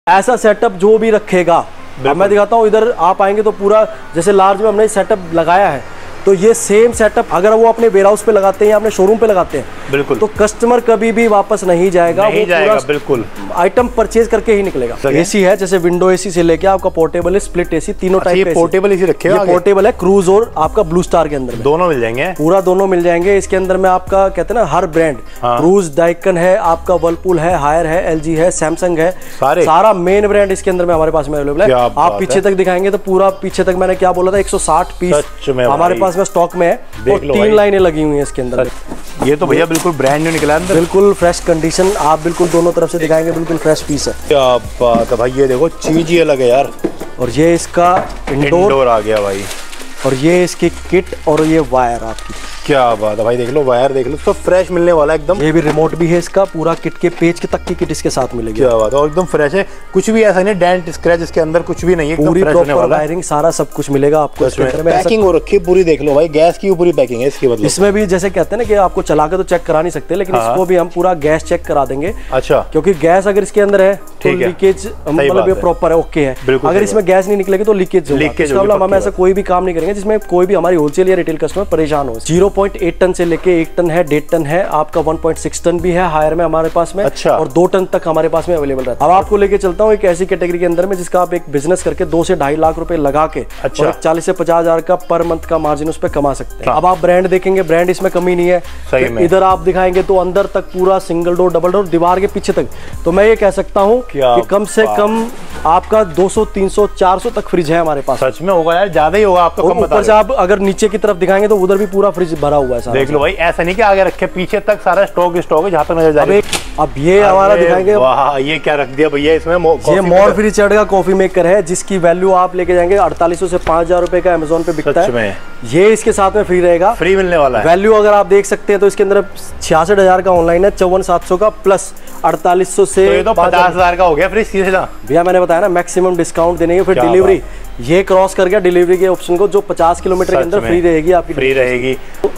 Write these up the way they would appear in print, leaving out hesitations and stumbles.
ऐसा सेटअप जो भी रखेगा, अब मैं दिखाता हूँ। इधर आप आएंगे तो पूरा जैसे लार्ज में हमने सेटअप लगाया है, तो ये सेम सेटअप अगर वो अपने वेयर हाउस पे लगाते हैं या अपने शोरूम पे लगाते हैं, बिल्कुल, तो कस्टमर कभी भी वापस नहीं जाएगा, वो पूरा बिल्कुल आइटम परचेज करके ही निकलेगा। एसी है, जैसे विंडो एसी से लेके आपका पोर्टेबल है, स्प्लिट एसी, तीनों टाइप के पोर्टेबल एसी रखे हैं। पोर्टेबल है, क्रूज और आपका ब्लू स्टार के अंदर दोनों मिल जाएंगे, पूरा दोनों मिल जाएंगे। इसके अंदर में आपका कहते हैं ना हर ब्रांड, क्रूज, डाइकन है, आपका वर्लपूल है, हायर है, एलजी है, सैमसंग है, सारा मेन ब्रांड इसके अंदर में हमारे पास में अवेलेबल है। आप पीछे तक दिखाएंगे तो पूरा पीछे तक मैंने क्या बोला था 160 पीस हमारे पास में स्टॉक में है और 3 लाइनें लगी हुई हैं इसके अंदर। ये तो भैया बिल्कुल ब्रांड न्यू निकला है, बिल्कुल फ्रेश कंडीशन, आप बिल्कुल दोनों तरफ से दिखाएंगे, बिल्कुल फ्रेश पीस है। क्या बात है भाई, ये देखो चीज ही अलग है यार। और ये इसका इंडोर आ गया भाई, और ये इसकी किट और ये वायर आपकी। क्या बात है भाई, देख लो वायर देख लो, सब फ्रेश मिलने वाला है एकदम। ये भी रिमोट भी है इसका, पूरा किट के पेज के तक की किट इसके साथ मिलेगी। क्या बात है, और एकदम फ्रेश है, कुछ भी ऐसा नहीं डेंट स्क्रैच इसके अंदर कुछ भी नहीं है, पूरी प्रॉपर वायरिंग सारा सब कुछ मिलेगा आपको। पैकिंग हो रखी है पूरी, देख लो भाई, गैस की पूरी पैकिंग है इसकी। मतलब इसमें भी जैसे कहते हैं ना कि आपको चला के तो चेक करा नहीं सकते, लेकिन इसको भी हम पूरा गैस चेक करा देंगे। अच्छा, क्योंकि गैस अगर इसके अंदर है तो लीकेज मतलब ये प्रॉपर है, ओके है। अगर इसमें गैस नहीं निकलेगी तो लीकेज हम ऐसा कोई भी काम नहीं करेंगे जिसमें कोई भी हमारी होलसेल या रिटेल कस्टमर परेशान हो। 0.8 टन से लेके 1 टन है, 1.5 टन है, आपका 1.6 टन भी है हायर में हमारे पास में। अच्छा। और 2 टन तक हमारे पास में अवेलेबल रहता है। अब आपको लेके चलता हूँ एक ऐसी कैटेगरी के अंदर में जिसका आप एक बिजनेस करके 2 से 2.5 लाख रुपए लगा के 40 से 50 हजार का पर मंथ का मार्जिन उस पर कमा सकते हैं। अब आप ब्रांड देखेंगे, ब्रांड इसमें कमी नहीं है। इधर आप दिखाएंगे तो अंदर तक पूरा सिंगल डोर, डबल डोर, दीवार के पीछे तक, तो मैं ये कह सकता हूँ कि कम से कम आपका 200, 300, 400 तक फ्रिज है हमारे पास। सच में होगा यार, ज्यादा ही होगा। आपको ऊपर से आप अगर नीचे की तरफ दिखाएंगे तो उधर भी पूरा फ्रिज भरा हुआ है। देख लो भाई, ऐसा नहीं कि आगे रखे, पीछे तक सारा स्टॉक है जहाँ तक नजर जा रही है। अब ये हमारा दिखाएंगे, वाह, ये क्या रख दिया भैया इसमें? ये मोर फ्री चढ़ का कॉफी मेकर है, जिसकी वैल्यू आप लेके जाएंगे 4800 से 5000 रुपए का अमेज़न पे बिकता है। ये इसके साथ में फ्री रहेगा, फ्री मिलने वाला है। वैल्यू अगर आप देख सकते हैं तो इसके अंदर 66,000 का ऑनलाइन है, 54,700 का प्लस 4800 से 50,000 का हो गया फ्री सीधे। भैया मैंने बताया ना मैक्सिमम डिस्काउंट देने के, फिर डिलीवरी ये क्रॉस कर गया डिलीवरी के ऑप्शन को, जो 50 किलोमीटर के अंदर फ्री रहेगी आपकी, फ्री रहेगी।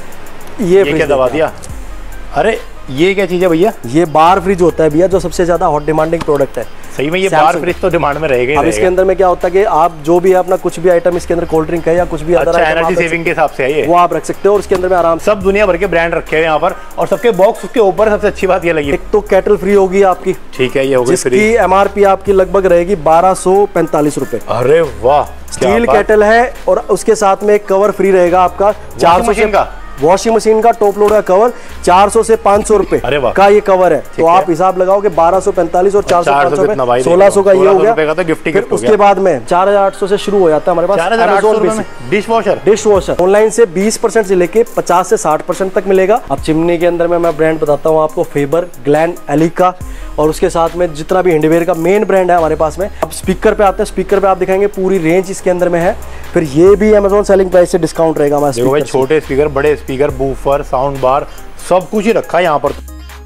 ये क्या दबा दिया? अरे ये क्या चीज है भैया? ये बार फ्रिज होता है भैया, जो सबसे ज्यादा हॉट डिमांडिंग प्रोडक्ट है। सही में ये बार फ्रिज तो डिमांड में रहेगा। अब इसके अंदर में क्या होता है कि आप जो भी अपना कुछ भी आइटम इसके अंदर कोल्ड ड्रिंक है या कुछ भी अदर एनर्जी सेविंग के हिसाब से है ये, वो आप रख सकते हो। और इसके अंदर में आराम सब दुनिया भर के ब्रांड रखे हैं यहाँ पर, और सबके बॉक्स उसके ऊपर। सबसे अच्छी बात ये लगी, एक तो केटल फ्री होगी आपकी, ठीक है, ये होगी फ्री, जिसकी एमआरपी आपकी लगभग रहेगी 1245 रुपए। अरे वाह, स्टील केटल है, और उसके साथ में एक कवर फ्री रहेगा आपका 400 का। वॉशिंग मशीन का टॉप लोड का कवर 400 से 500 रुपए का ये कवर है। तो आप हिसाब लगाओगे 1245 और 400 1600 का ये हो गया। फिर उसके बाद में 4800 से शुरू हो जाता है हमारे पास डिश वॉशर। ऑनलाइन से 20% से लेके 50 से 60% तक मिलेगा। अब चिमनी के अंदर में मैं ब्रांड बताता हूँ आपको, फेबर, ग्लैन, एलिका, और उसके साथ में जितना भी हैंडवेयर का मेन ब्रांड है हमारे पास में। अब स्पीकर पे आते हैं, स्पीकर पे आप दिखाएंगे पूरी रेंज इसके अंदर में है। फिर ये भी अमेज़न सेलिंग प्राइस से डिस्काउंट रहेगा हमारे भाई, छोटे स्पीकर, बड़े स्पीकर, बूफर, साउंड बार, सब कुछ ही रखा है यहाँ पर।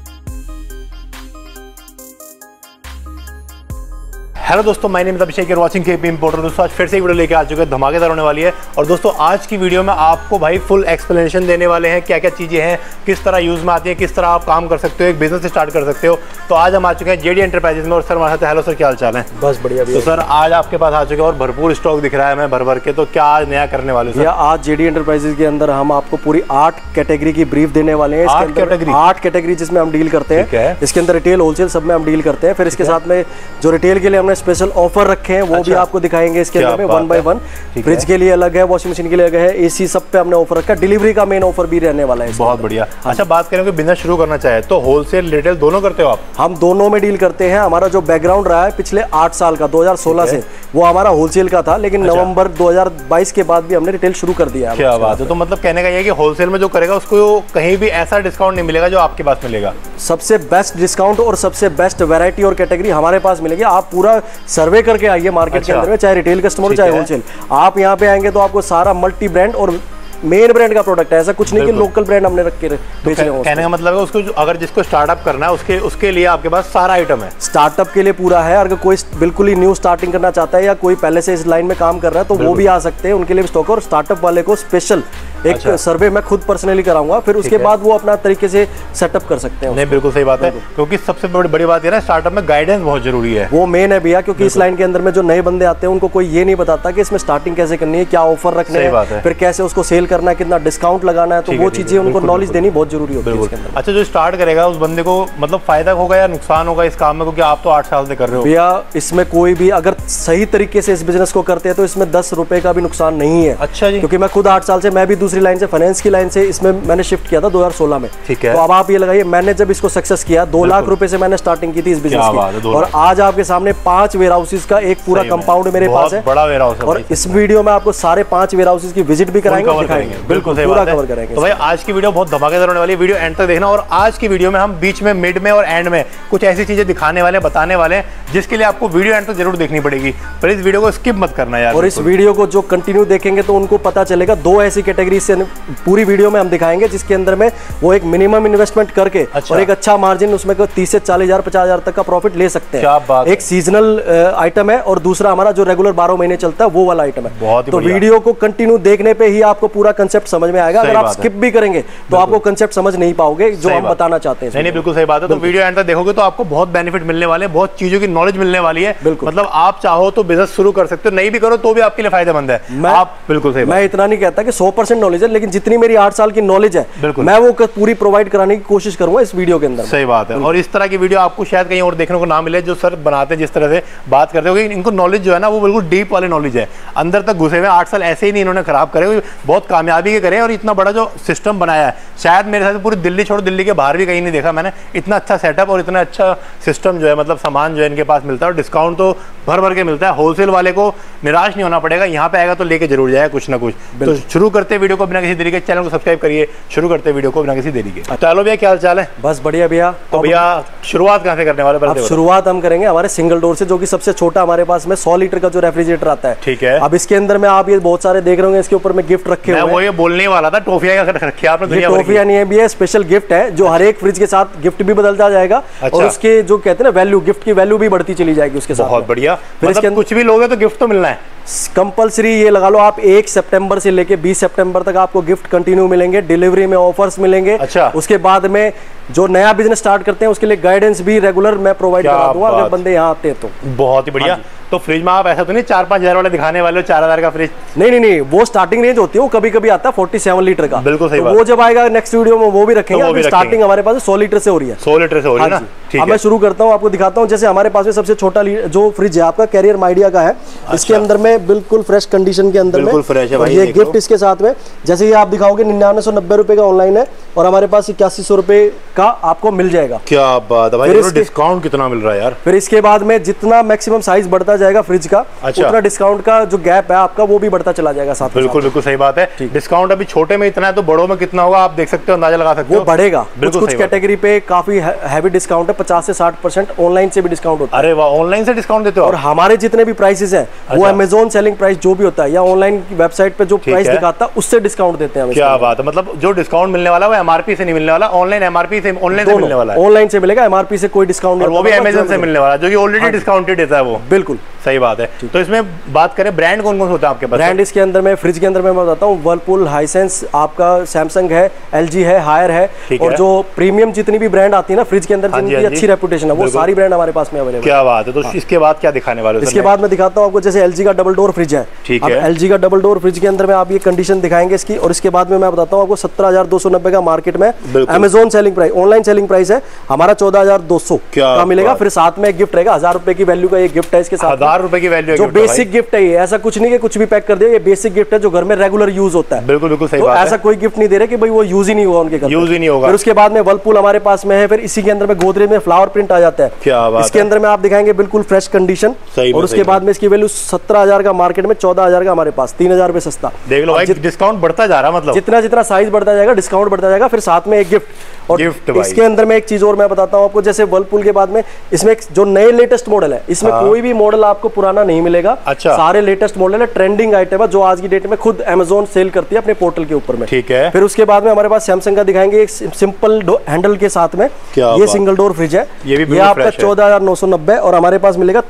हेलो दोस्तों, my name is Abhishek, you're watching KP Importer। दोस्तों आज फिर से एक वीडियो लेके आ चुके हैं, धमाकेदार होने वाली है। और दोस्तों आज की वीडियो में आपको भाई फुल एक्सप्लेनेशन देने वाले हैं, क्या क्या चीज़ें हैं, किस तरह यूज़ में आती है, किस तरह आप काम कर सकते हो, एक बिजनेस स्टार्ट कर सकते हो। तो आज हम आ चुके हैं JD एंटरप्राइजेज में, और सर हमारे साथ। हेलो सर, क्या हाल चाल है? बस बढ़िया। तो सर आज आपके पास आ चुके हैं और भरपूर स्टॉक दिख रहा है हमें भर के, तो क्या आज नया करने वाले हैं? आज JD एंटरप्राइजेज के अंदर हम आपको पूरी 8 कैटेगरी की ब्रीफ देने वाले हैं। 8 कैटेगरी जिसमें हम डील करते हैं। इसके अंदर रिटेल, होलसेल सब में हम डील करते हैं। फिर इसके साथ में जो रिटेल के लिए हमने स्पेशल ऑफर रखे हैं वो भी आपको दिखाएंगे इसके अंदर में 1 बाय 1। फ्रिज के लिए अलग है, वॉशिंग मशीन के लिए अलग है, एसी सब पे हमने ऑफर रखा है। डिलीवरी का मेन ऑफर भी रहने वाला है। बहुत बढ़िया। अच्छा बात करें कि बिजनेस शुरू करना चाहे तो होलसेल रिटेल दोनों करते हो आप? हम दोनों में डील करते हैं। हमारा जो बैकग्राउंड रहा है पिछले 8 साल का, 2016 से, वो हमारा होलसेल का था, लेकिन नवंबर 2022 के बाद भी हमने रिटेल शुरू कर दिया। क्या बात है। तो मतलब कहने का ये कि होलसेल में जो करेगा उसको कहीं भी ऐसा डिस्काउंट नहीं मिलेगा जो आपके पास मिलेगा? सबसे बेस्ट डिस्काउंट और सबसे बेस्ट वैरायटी और कैटेगरी हमारे पास मिलेगी। आप पूरा सर्वे करके आइए मार्केट के अंदर में, चाहे रिटेल कस्टमर हो चाहे होलसेल। आप यहाँ पे आएंगे तो आपको सारा मल्टी ब्रांड और मेन ब्रांड का प्रोडक्ट है। ऐसा कुछ नहीं कि लोकल ब्रांड हमने रख के बेच रहे हो। कहने का मतलब है उसको अगर जिसको स्टार्टअप करना है उसके लिए आपके पास सारा आइटम है। स्टार्टअप के लिए पूरा है। अगर कोई बिल्कुल ही न्यू स्टार्टिंग करना चाहता है या कोई पहले से इस लाइन में काम कर रहा है तो वो भी आ सकते हैं, उनके लिए भी स्टॉक। और स्टार्टअप वाले को स्पेशल एक सर्वे मैं खुद पर्सनली कराऊंगा, फिर उसके बाद वो अपना तरीके से सेटअप कर सकते हैं। नहीं बिल्कुल सही बात है, क्योंकि सबसे बड़ी बात है ना स्टार्टअप में गाइडेंस बहुत जरूरी है, वो मेन है भैया। क्योंकि इस लाइन के अंदर में जो नए बंदे आते हैं उनको कोई ये नहीं बताता कि इसमें स्टार्टिंग कैसे करनी है, क्या ऑफर रखने हैं, फिर कैसे उसको सेल करना है, कितना डिस्काउंट लगाना है, तो वो चीजें उनको नॉलेज देनी बहुत जरूरी होती है। अच्छा, जो स्टार्ट करेगा उस बंदे को मतलब फायदा होगा या नुकसान होगा इस काम में, क्योंकि आप तो 8 साल से कर रहे हो भैया? इसमें कोई भी अगर सही तरीके से इस बिजनेस को करते हैं तो इसमें 10 रुपए का भी नुकसान नहीं है। अच्छा जी। क्योंकि मैं खुद 8 साल से, मैं भी दूसरी लाइन से, फाइनेंस की लाइन से इसमें मैंने शिफ्ट किया था 2016 में। ठीक है। तो अब आप ये लगाइए, मैंने जब इसको सक्सेस किया 2 लाख रुपए से मैंने स्टार्टिंग की थी इस बिजनेस की, और आज आपके सामने 5 वेयर हाउसेज का एक पूरा कंपाउंड मेरे पास है, बड़ा वेयर हाउस है। और इस वीडियो में आपको सारे 5 वेयर हाउसेज की विजिट भी कराएंगे, बिल्कुल पूरा कवर करेंगे। तो भाई आज की वीडियो बहुत धमाकेदार होने वाली है, वीडियो एंड तक देखना। और आज की वीडियो में हम बीच में, मिड में और एंड में कुछ ऐसी चीजें दिखाने वाले, बताने वाले हैं, जिसके लिए आपको वीडियो एंड तक जरूर देखनी पड़ेगी। पर इस वीडियो को स्किप मत करना यार। और इस वीडियो को जो कंटिन्यू देखेंगे तो उनको पता चलेगा 2 ऐसी कैटेगरी से पूरी वीडियो में हम दिखाएंगे, जिसके अंदर में वो एक मिनिमम इन्वेस्टमेंट करके और एक अच्छा मार्जिन उसमें 30 से 40,000 50,000 तक का प्रॉफिट ले सकते हैं। एक सीजनल आइटम है और दूसरा हमारा जो रेगुलर 12 महीने चलता है वो वाला आइटम है। तो वीडियो को कंटिन्यू देखने पे ही आपको पूरा कंसेप्ट समझ में आएगा। अगर आप स्किप भी करेंगे तो आपको कंसेप्ट समझ नहीं पाओगे जो हम बताना चाहते हैं। नहीं बिल्कुल सही बात है। तो वीडियो एंड तक देखोगे तो आपको बहुत बेनिफिट मिलने वाले हैं, बहुत चीजों की नॉलेज मिलने वाली है। मतलब आप चाहो तो बिजनेस शुरू कर सकते हो, नहीं भी करो तो भी आपके लिए फायदेमंद है। आप बिल्कुल सही। मैं इतना नहीं कहता कि 100% नॉलेज है, लेकिन जितनी मेरी 8 साल की नॉलेज है मैं वो पूरी प्रोवाइड कराने की कोशिश करूंगा इस वीडियो के अंदर। सही बात है। और इस तरह की वीडियो आपको शायद कहीं और देखने को ना मिले, जो सर बनाते हैं जिस तरह से बात करते हो, इनको नॉलेज जो है ना वो बिल्कुल डीप वाली नॉलेज है, अंदर तक घुसे हुए। 8 साल ऐसे ही नहीं इन्होंने खराब करे, बहुत कामयाबी के करे, और इतना बड़ा जो सिस्टम बनाया है शायद मेरे साथ पूरी दिल्ली छोड़, दिल्ली के बाहर भी कहीं नहीं देखा मैंने इतना अच्छा सेटअप और इतना अच्छा सिस्टम जो है। मतलब सामान जो है इनके पास मिलता है और डिस्काउंट तो भर भर के मिलता है। होलसेल वाले को निराश नहीं होना पड़ेगा, यहाँ पे आएगा तो लेके जरूर जाएगा कुछ ना कुछ। तो शुरू करते वीडियो को बिना किसी देरी के, चैनल को सब्सक्राइब करिए, शुरू करते वीडियो को बिना किसी देरी के। चलो भैया, क्या हाल चाल है? बस बढ़िया भैया। तो भैया शुरुआत कहाँ से करने वाले? शुरुआत हम करेंगे हमारे सिंगल डोर से, जो कि सबसे छोटा हमारे पास में 100 लीटर का जो रेफ्रिजरेटर आता है। ठीक है। अब इसके अंदर में आप ये बहुत सारे देख रहे होंगे, इसके ऊपर में गिफ्ट रखे हुए हैं। वो ये बोलने वाला था, टॉफियां रखी है आपने? टॉफियां नहीं है भैया, स्पेशल गिफ्ट है जो हर एक फ्रिज के साथ गिफ्ट भी बदलता जाएगा। और उसके जो कहते हैं ना वैल्यू, गिफ्ट की वैल्यू भी बढ़ती चली जाएगी उसके साथ। बहुत बढ़िया। फिर इसके कुछ भी लोगे तो गिफ्ट तो मिलना है कंपलसरी। ये लगा लो आप 1 सितंबर से लेके 20 सितंबर तक आपको गिफ्ट कंटिन्यू मिलेंगे, डिलीवरी में ऑफर्स मिलेंगे। अच्छा। उसके बाद में जो नया बिजनेस स्टार्ट करते हैं उसके लिए गाइडेंस भी रेगुलर मैं प्रोवाइड करा दूंगा अगर बंदे यहाँ आते हैं तो। बहुत ही बढ़िया। तो फ्रिज में आप ऐसा तो नहीं 4-5 हजार वाले दिखाने वाले हो, 4,000 का फ्रिज? नहीं, वो स्टार्टिंग रेंज होती है, वो कभी कभी आता है 47 लीटर का। बिल्कुल सही बात। वो जब आएगा नेक्स्ट वीडियो में वो भी रखेंगे। स्टार्टिंग हमारे पास 100 लीटर से हो रही है। 100 लीटर से हो रही है ना? अब मैं शुरू करता हूँ, आपको दिखाता हूँ। जैसे हमारे पास में सबसे छोटा जो फ्रिज है आपका कैरियर माइडिया का है। इसके अंदर में बिल्कुल फ्रेश कंडीशन के अंदर में ये गिफ्ट इसके साथ में, जैसे ये आप दिखाओगे 9990 रुपए का ऑनलाइन है और हमारे पास 8100 रुपए का आपको मिल जाएगा। क्या बात है भाई, डिस्काउंट कितना मिल रहा है यार। फिर इसके बाद में जितना मैक्सिमम साइज बढ़ता जाएगा फ्रिज का, उतना डिस्काउंट का जो गैप है आपका वो भी बढ़ता चला जाएगा साथ। बिल्कुल सही बात है। डिस्काउंट अभी छोटे में इतना है तो बड़ों में कितना होगा आप देख सकते हो, अंदाजा लगा सकते हो। वो बढ़ेगा, कुछ कैटेगरी पे काफी हैवी डिस्काउंट है, 50 से 60% ऑनलाइन से भी डिस्काउंट होता है। अरे वाह, ऑनलाइन से डिस्काउंट देते हो? और हमारे जितने भी प्राइसेस हैं वो अमेज़न सेलिंग प्राइस जो भी होता है या ऑनलाइन वेबसाइट पे जो प्राइस दिखाता है उससे डिस्काउंट देते हैं। क्या बात है। मतलब जो डिस्काउंट मिलने वाला है वो एमआरपी से नहीं मिलने वाला, ऑनलाइन एमआरपी से, ऑनलाइन से मिलने वाला है। ऑनलाइन से मिलेगा, एमआरपी से कोई डिस्काउंट नहीं, और वो भी अमेज़न से मिलने वाला जो कि ऑलरेडी डिस्काउंटेड देता है वो। बिल्कुल सही बात है। तो इसमें बात करें ब्रांड कौन कौन होता है आपके पास? ब्रांड इसके अंदर में फ्रिज के अंदर में मैं बताता हूँ, वर्लपूल, हाइसेंस, आपका सैमसंग है, एलजी है, हायर है, और जो प्रीमियम जितनी भी ब्रांड आती है ना फ्रिज के अंदर जिनकी अच्छी रेपुटेशन है वो सारी ब्रांड हमारे पास में अवेलेबल। क्या बात है। तो इसके बाद क्या दिखाने वाले हो? इसके बाद मैं दिखाता हूँ आपको, जैसे एलजी का डबल डोर फ्रिज है। ठीक है। एलजी का डबल डोर फ्रिज के अंदर में आप ये कंडीशन दिखाएंगे इसकी, और इसके बाद में मैं बताता हूँ आपको 17,290 का मार्केट में Amazon selling price, online selling price है हमारा 14,200 का मिलेगा। फिर साथ में एक गिफ्ट रहेगा, 1000 रुपए की वैल्यू का एक गिफ्ट है इसके साथ। 1000 रुपए की वैल्यू, जो बेसिक गिफ्ट है, ये ऐसा कुछ नहीं कि कुछ भी पैक कर दिया, ये बेसिक गिफ्ट है जो घर में रेगुलर यूज होता है। बिल्कुल सही बात है। ऐसा कोई गिफ्ट नहीं दे रहे कि भाई वो यूज ही नहीं होगा उनके घर, यूज ही नहीं होगा। फिर उसके बाद में वर्लपूल हमारे पास में है, फिर इसी के अंदर में गोदरेज में फ्लावर प्रिंट आ जाता है। क्या बात इसके अंदर में आप दिखाएंगे बिल्कुल फ्रेश कंडीशन, और उसके बाद में इसकी वैल्यू 17,000 का मार्केट में, 14,000 का हमारे पास, 3,000 रुपए सस्ता। देख लो भाई, डिस्काउंट बढ़ता जा रहा है। मतलब जितना साइज बढ़ता जाएगा डिस्काउंट बढ़ता जाएगा। फिर साथ में एक गिफ्ट, और इसके अंदर में एक चीज और मैं बताता हूँ आपको, जैसे वर्लपूल के बाद में इसमें जो नए लेटेस्ट मॉडल है, इसमें कोई भी मॉडल आपको पुराना नहीं मिलेगा। अच्छा। सारे लेटेस्ट मॉडल है, ट्रेंडिंग आइटम है, जो आज की डेट में खुद अमेजोन सेल करती है अपने पोर्टल के ऊपर में। ठीक है। फिर उसके बाद में हमारे पास सैमसंग का दिखाएंगे एक सिंपल हैंडल के साथ में, ये सिंगल डोर फ्रिज है, ये आपका 14,990 और हमारे पास मिलेगा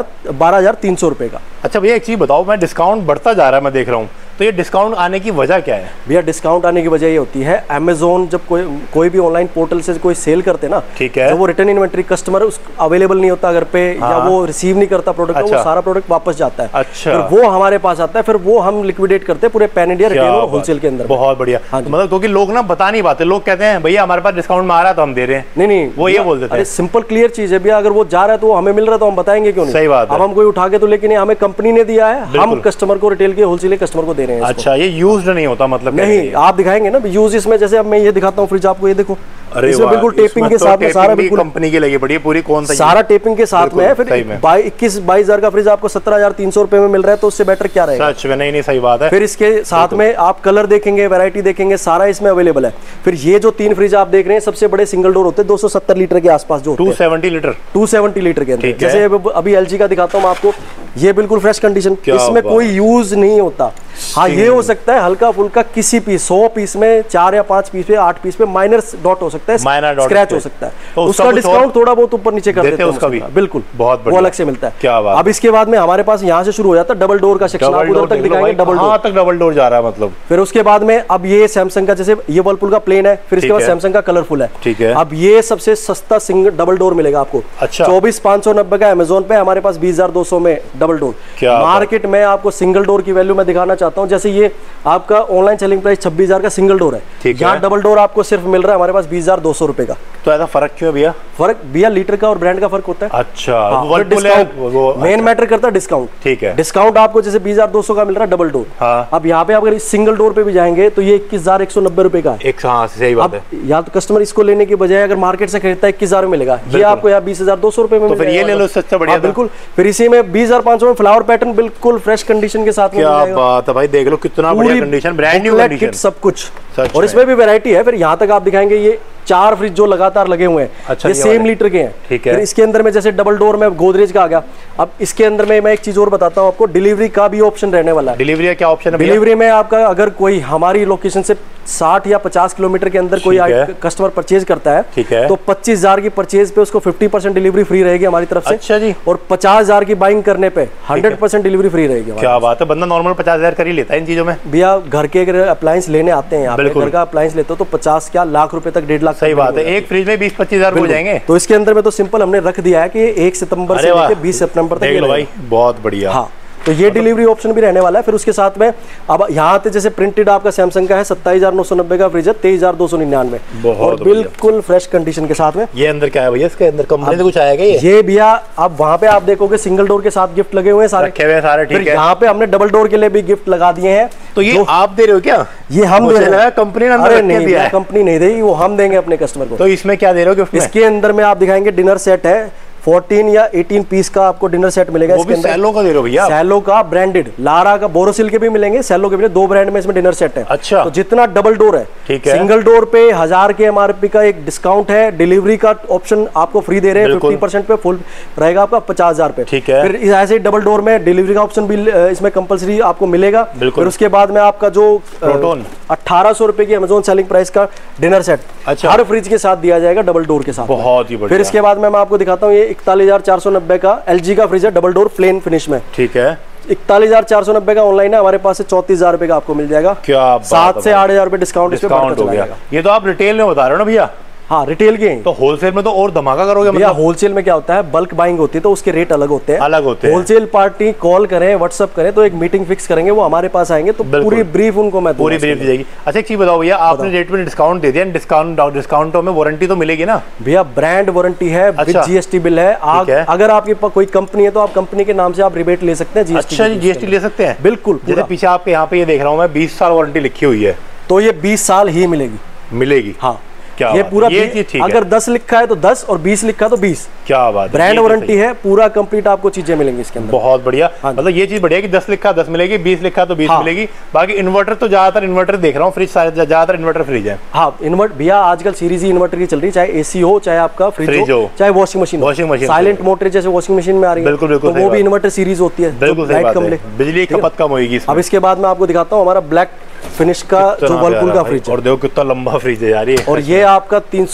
12,300 रुपए का। अच्छा भैया एक चीज बताओ, मैं डिस्काउंट बढ़ता जा रहा है मैं देख रहा हूँ, तो ये डिस्काउंट आने की वजह क्या है? भैया डिस्काउंट आने की वजह ये होती है, अमेजोन जब कोई भी ऑनलाइन पोर्टल से कोई सेल करते ना, ठीक है, तो वो रिटर्न इन्वेंटरी कस्टमर अवेलेबल नहीं होता घर पे, या वो रिसीव नहीं करता प्रोडक्ट, अच्छा। वो सारा प्रोडक्ट वापस जाता है। अच्छा। फिर वो हमारे पास आता है, फिर वो हम लिक्विडेट करते हैं पूरे पैन इंडिया रिटेल और होलसेल के अंदर। बहुत बढ़िया। मतलब क्योंकि लोग ना बता नहीं पाते, लोग कहते हैं भैया हमारे पास डिस्काउंट में आ रहा है तो हम दे रहे हैं। नहीं, वो ये बोल देते हैं। सिंपल क्लियर चीज है भैया, अगर वो जा रहा है तो हमें मिल रहा है तो हम बताएंगे क्यों नहीं। सही बात है। अब हम कोई उठा के तो लेकिन हमें कंपनी ने दिया है, हम कस्टमर को, रिटेल के होलसेल कस्टमर को दे रहे हैं। अच्छा, ये यूज्ड नहीं होता मतलब? नहीं, आप दिखाएंगे ना यूज इसमें, जैसे अब मैं ये दिखाता हूँ फ्रिज आपको, ये देखो, इसमें बिल्कुल टेपिंग के साथ में सारा बिल्कुल कंपनी की लगी पड़ी है पूरी, कौन सा सारा टेपिंग के साथ में है। फिर 21-22 हजार का फ्रिज आपको 17,300 रुपए में मिल रहा है, तो उससे बेटर क्या रहेगा? सच में नहीं, सही बात है। फिर इसके साथ में आप कलर देखेंगे, वैरायटी देखेंगे, सारा इसमें अवेलेबल है। फिर ये जो 3 फ्रिज आप देख रहे हैं, सबसे बड़े सिंगल डोर होते हैं 270 लीटर के आसपास, जो 270 लीटर 270 लीटर के अंदर। जैसे अभी LG का दिखाता हूँ आपको, ये बिल्कुल फ्रेश कंडीशन, इसमें कोई यूज नहीं होता। हाँ, ये हो सकता है हल्का फुल्का किसी पीस, 100 पीस में 4 या 5 पीस पे, 8 पीस पे माइनर डॉट हो सकता है, स्क्रैच हो सकता है, तो उसका डिस्काउंट थोड़ा बहुत ऊपर नीचे कर देते हैं उसका भी, बिल्कुल बहुत वो अलग से मिलता है। क्या बात। अब इसके बाद में हमारे पास यहाँ से शुरू हो जाता है डबल डोर का सेक्शन, आप उधर तक दिखाएंगे, डबल डोर जा रहा है मतलब। फिर उसके बाद में अब ये सैमसंग का, जैसे ये वर्लपूल का प्लेन है, फिर इसके बाद सैमसंग का कलरफुल है। ठीक है। अब ये सबसे सस्ता सिंगल डबल डोर मिलेगा आपको। अच्छा। 24,590 का अमेजोन पे, हमारे पास 20,200 में डबल डोर। मार्केट में आपको सिंगल डोर की वैल्यू मैं दिखाना चाहता हूँ, जैसे ये आपका ऑनलाइन सेलिंग प्राइस 26,000 का सिंगल डोर है, यहाँ डबल डोर आपको सिर्फ मिल रहा है हमारे पास 20,200 रुपए का। तो ऐसा फर्क क्यों है भैया? फर्क भैया लीटर का और ब्रांड का फर्क होता है। अच्छा, डिस्काउंट मेन मैटर करता है, डिस्काउंट। ठीक है। डिस्काउंट आपको जैसे 20,200 का मिल रहा है डबल डोर। अब यहाँ पे अगर सिंगल डोर पे भी जाएंगे तो ये 21,190 रुपए का है। सही बात है। या तो कस्टमर इसको लेने की बजाय अगर मार्केट से खरीदता है 21,000 में मिलेगा, ये आपको यहाँ 20,200 रुपए में, तो फिर ये ले लो, सस्ता बढ़िया। बिल्कुल। फिर इसी में 20,500 में फ्लावर पैटर्न बिल्कुल फ्रेश कंडीशन के साथ में। क्या बात है भाई, देख लो कितना बढ़िया कंडीशन, ब्रांड न्यू कंडीशन, सब कुछ। और इसमें भी वैरायटी है। फिर यहाँ तक आप दिखाएंगे ये 4 फ्रिज जो लगातार लगे हुए हैं। अच्छा, ये सेम लीटर के हैं। ठीक है। फिर इसके अंदर में जैसे डबल डोर में गोदरेज का आ गया। अब इसके अंदर में मैं एक चीज और बताता हूँ आपको, डिलीवरी का भी ऑप्शन रहने वाला है। डिलीवरी का क्या ऑप्शन है? डिलीवरी में आपका अगर कोई हमारी लोकेशन से 60 या 50 किलोमीटर के अंदर कोई कस्टमर परचेज करता है, ठीक है, तो 25,000 की परचेज पे उसको 50% डिलीवरी फ्री रहेगी हमारी तरफ से। अच्छा जी। और 50,000 की बाइंग करने पे 100% डिलीवरी फ्री रहेगी। क्या बात है, बंदा नॉर्मल 50,000 कर ही लेता है इन चीजों में। भैया घर के अगर अप्लायंस लेने आते हैं, घर का अप्लायंस लेते हो तो 50 क्या लाख रुपए तक, 1.5 लाख। सही बात है, एक फ्रिज में 20-25,000 हो जाएंगे। तो इसके अंदर में तो सिंपल हमने रख दिया है कि 1 सितंबर से लेकर 20 सितंबर तक। भाई बहुत बढ़िया। हाँ, तो ये डिलीवरी ऑप्शन भी रहने वाला है। फिर उसके साथ में अब यहाँ पे जैसे प्रिंटेड आपका सैमसंग का है 27,990 का फ्रिज है, 23,299 और बिल्कुल फ्रेश कंडीशन के साथ में। ये अंदर क्या है भैया, इसके अंदर कंपनी से कुछ आएगा? ये भैया अब वहाँ पे आप देखोगे सिंगल डोर के साथ गिफ्ट लगे हुए हैं सारे। ठीक है। यहाँ पे हमने डबल डोर के लिए भी गिफ्ट लगा दिए हैं। तो ये आप दे रहे हो क्या? ये हम दे रहे हैं, कंपनी ने नहीं, कंपनी नहीं देगी, वो हम देंगे अपने कस्टमर को। तो इसमें क्या दे रहे हो गिफ्ट? इसके अंदर में आप दिखाएंगे डिनर सेट है, 14 या 18 पीस का आपको डिनर सेट मिलेगा। वो भी सैलो का दे रहे हो भैया? सैलो का ब्रांडेड, लारा का, बोरोसिल के भी मिलेंगे, सैलो के भी, 2 ब्रांड में इसमें डिनर सेट है। अच्छा। तो जितना डबल डोर है, ठीक है, सिंगल डोर पे 1000 के MRP का एक डिस्काउंट है, डिलीवरी का ऑप्शन आपको फ्री दे रहे हैं, 50% पे फुल रहेगा आपका 50,000 पे। ठीक है। फिर ऐसे ही डबल डोर में डिलीवरी का ऑप्शन भी इसमें कंपलसरी आपको मिलेगा। फिर उसके बाद में आपका जो 1800 रुपए की अमेजोन सेलिंग प्राइस का डिनर सेट हर फ्रिज के साथ दिया जाएगा डबल डोर के साथ। बहुत ही बढ़िया। फिर इसके बाद में मैं आपको दिखाता हूँ, ये 41,490 का LG का फ्रिज है, डबल डोर प्लेन फिनिश में। ठीक है। 41,490 का ऑनलाइन है, हमारे पास से 34,000 रुपए का आपको मिल जाएगा। क्या 7 से 8,000 रुपए डिस्काउंट हो गया। ये तो आप रिटेल में बता रहे हो ना भैया? हाँ, रिटेल के। तो होलसेल में तो और धमाका करोगे? भैया होलसेल में क्या होता है, बल्क बाइंग होती है तो उसके रेट अलग होते हैं, होलसेल पार्टी कॉल करें, व्हाट्सअप करें तो एक मीटिंग फिक्स करेंगे, वो हमारे पास आएंगे तो पूरी ब्रीफ उनको मैं पूरी ब्रीफ दी जाएगी। अच्छा एक चीज बताओ भैया, आपने रेट में डिस्काउंट दे दिया, डिस्काउंटों में वारंटी तो मिलेगी ना? भैया ब्रांड वारंटी है, GST बिल है। अगर आपके पास कोई कंपनी है तो आप कंपनी के नाम से आप रिबेट ले सकते हैं। अच्छा, GST ले सकते हैं? बिल्कुल। जैसे पीछे आपके यहाँ पे ये देख रहा हूँ मैं, 20 साल वारंटी लिखी हुई है, तो ये 20 साल ही मिलेगी। हाँ। ये पूरा अगर 10 लिखा है तो 10 और 20 लिखा है तो 20। क्या बात है, ब्रांड वारंटी है, पूरा कंप्लीट आपको चीजें मिलेंगी इसके अंदर। बहुत बढ़िया। मतलब ये चीज बढ़िया कि 10 लिखा 10 मिलेगी, 20 लिखा तो 20 मिलेगी। बाकी इन्वर्टर तो ज्यादातर इन्वर्टर देख रहा हूँ, फ्रिज ज्यादातर इन्वर्टर फ्रिज है। हाँ इन्वर्टर भैया आजकल सीरीज ही इन्वर्टर की चल रही है, चाहे एसी हो, चाहे आपका फ्रिज हो, चाहे वॉशिंग मशीन साइलेंट मोटर जैसे वॉशिंग मशीन में आ रही है, बिल्कुल तो वो भी इन्वर्टर सीरीज होती है, बिजली की खपत कम होगी। अब इसके बाद मैं आपको दिखाता हूँ हमारा ब्लैक फिनिश का जो वर्लपूल का फ्रिज है, और देखो कितना लंबा फ्रिज है यार ये। और ये आपका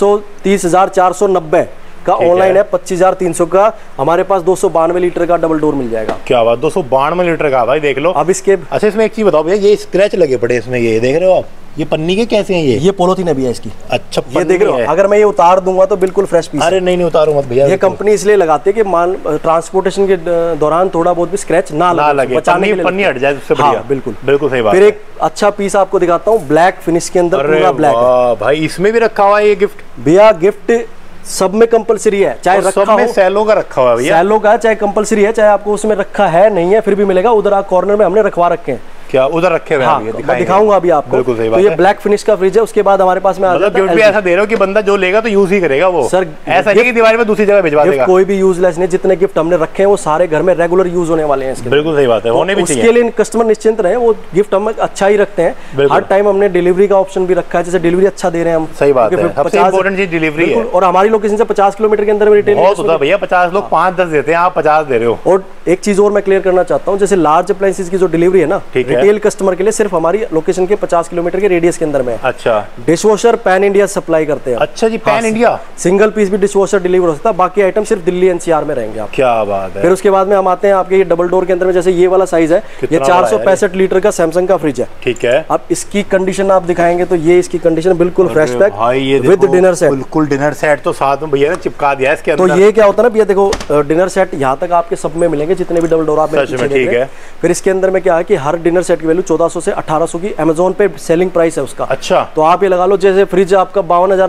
330,490 का ऑनलाइन है, 25,300 का हमारे पास 292 लीटर का डबल डोर मिल जाएगा। क्या बात, 292 लीटर का भाई, देख लो। अब इसके अच्छा इसमें एक चीज बताओ भैया, ये स्क्रैच लगे पड़े इसमें, ये देख रहे हो आप, ये पन्नी के कैसे हैं ये पॉलीथीन है भैया इसकी। अच्छा ये देख रहे हो, अगर मैं ये उतार दूंगा तो बिल्कुल फ्रेश पीस। अरे नहीं उतारू मत भैया, ये कंपनी इसलिए लगाती है कि मान ट्रांसपोर्टेशन के दौरान थोड़ा बहुत भी स्क्रैच ना लगे, पन्नी हट जाए उससे बढ़िया। बिल्कुल बिल्कुल सही बात। फिर एक अच्छा पीस आपको दिखाता हूँ, ब्लैक फिनिश के अंदर पूरा ब्लैक भाई, इसमें भी रखा हुआ है ये गिफ्ट भैया। गिफ्ट सब में कंपलसरी है, चाहे रखा हो, सैलो का रखा हुआ है भैया, सैलो का चाहे कंपलसरी है, चाहे आपको उसमें रखा है नहीं है फिर भी मिलेगा। उधर आप कॉर्नर में हमने रखवा रखे हैं। क्या उधर रखे हुए हैं? मैं दिखाऊंगा अभी आपको। बिल्कुल सही बात। तो ये ब्लैक फिनिश का फ्रिज है, उसके बाद हमारे पास में मतलब गिफ्ट भी ऐसा दे रहे हो कि बंदा जो लेगा तो यूज ही करेगा वो, सर ऐसा नहीं कि दीवार में दूसरी जगह भिजवा देगा। कोई भी यूजलेस नहीं, जितने गिफ्ट हमने रखे हैं वो सारे घर में रेगुलर यूज होने वाले हैं। बिल्कुल सही बात है, होने भी चाहिए। उसके लिए कस्टमर निश्चिंत रहे, वो गिफ्ट हम अच्छा ही रखते हैं। हर टाइम हमने डिलीवरी का ऑप्शन भी रखा है, जैसे डिलीवरी अच्छा दे रहे हैं हम। सही बात है, सबसे इंपॉर्टेंट चीज डिलीवरी है। और हमारी लोकेशन से 50 किलोमीटर के अंदर में रिटेल होता है भैया, 50 लोग 5-10 देते हैं, आप 50 दे रहे हो। और एक चीज और मैं क्लियर करना चाहता हूँ, जैसे लार्ज अप्लायंसेस की जो डिलीवरी है ना, रिटेल कस्टमर के लिए सिर्फ हमारी लोकेशन के 50 किलोमीटर के रेडियस के अंदर में। अच्छा। डिशवॉशर पैन इंडिया सप्लाई करते हैं। अच्छा जी, पैन इंडिया। सिंगल पीस भी डिशवॉशर डिलीवर हो सकता है, बाकी आइटम सिर्फ दिल्ली एनसीआर में रहेंगे आप। क्या बात है। फिर उसके बाद में हम आते हैं आपके ये डबल डोर के अंदर में, जैसे ये वाला साइज है, ये 465 लीटर का सैमसंग का फ्रिज है। ठीक है। अब इसकी कंडीशन आप दिखाएंगे तो ये इसकी कंडीशन बिल्कुल fresh pack with dinner set. बिल्कुल डिनर सेट तो साथ में भैया ने चिपका दिया है इसके अंदर। तो ये क्या होता है ना भैया, देखो डिनर सेट यहाँ तक आपके सब में मिलेंगे, जितने भी डबल डोर आप ठीक है। फिर इसके अंदर में क्या है कि हर डिनर सेट की वैल्यू 1400 से 1800 की अमेजोन पे सेलिंग प्राइस है उसका। अच्छा। तो आप ये लगा लो, जैसे फ्रिज आपका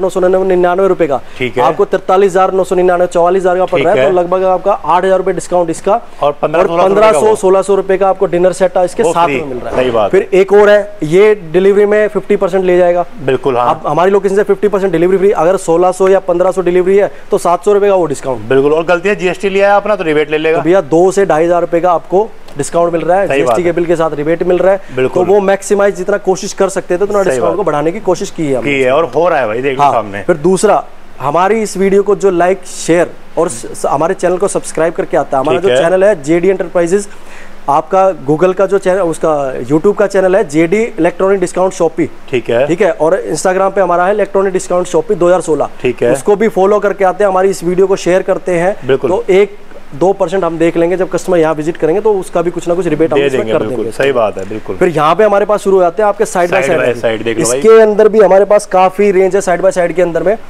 52,999 रुपए का, आपको 43,999 44,000 का पड़ रहा है, तो लगभग आपका 8,000 रुपए डिस्काउंट इसका, और 1500-1600 रुपए का आपको डिनर सेट इसके साथ में मिल रहा है। फिर एक और है, ये डिलीवरी में 50% ले जाएगा। बिल्कुल हाँ। हमारी लोकेशन से 50% डिलीवरी फ्री, अगर 1600 या 1500 डिलीवरी है तो 700 रुपए का वो डिस्काउंट। बिल्कुल। और गलती है जीएसटी लिया है अपना तो रिबेट ले लेगा भैया, 2 से 2,500 रुपए का आपको डिस्काउंट मिल रहा है, जीएसटी के बिल के साथ रिबेट मिल रहा है। तो वो मैक्सिमाइज जितना कोशिश कर सकते थे तो डिस्काउंट को बढ़ाने की कोशिश की है और हो रहा है भाई, देख लो सामने। फिर दूसरा, हमारी इस वीडियो को जो लाइक शेयर और हमारे चैनल को सब्सक्राइब करके आता है, हमारा जो चैनल है जेडी एंटरप्राइजेस, आपका गूगल का जो चैनल, उसका यूट्यूब का चैनल है जेडी इलेक्ट्रॉनिक डिस्काउंट शॉपी। ठीक है। ठीक है। और इंस्टाग्राम पे हमारा है इलेक्ट्रॉनिक डिस्काउंट शॉपी 2016। ठीक है। उसको भी फॉलो करके आते हैं, हमारी इस वीडियो को शेयर करते हैं, तो 1-2% हम देख लेंगे जब कस्टमर यहाँ विजिट करेंगे, तो उसका भी कुछ ना कुछ रिबेट हम इसमें कर देंगे। सही बात है, बिल्कुल। फिर यहाँ पे हमारे पास शुरू हो जाते हैं आपके साइड बाय साइड। इसके अंदर भी हमारे पास काफी रेंज है साइड बाय साइड के अंदर में।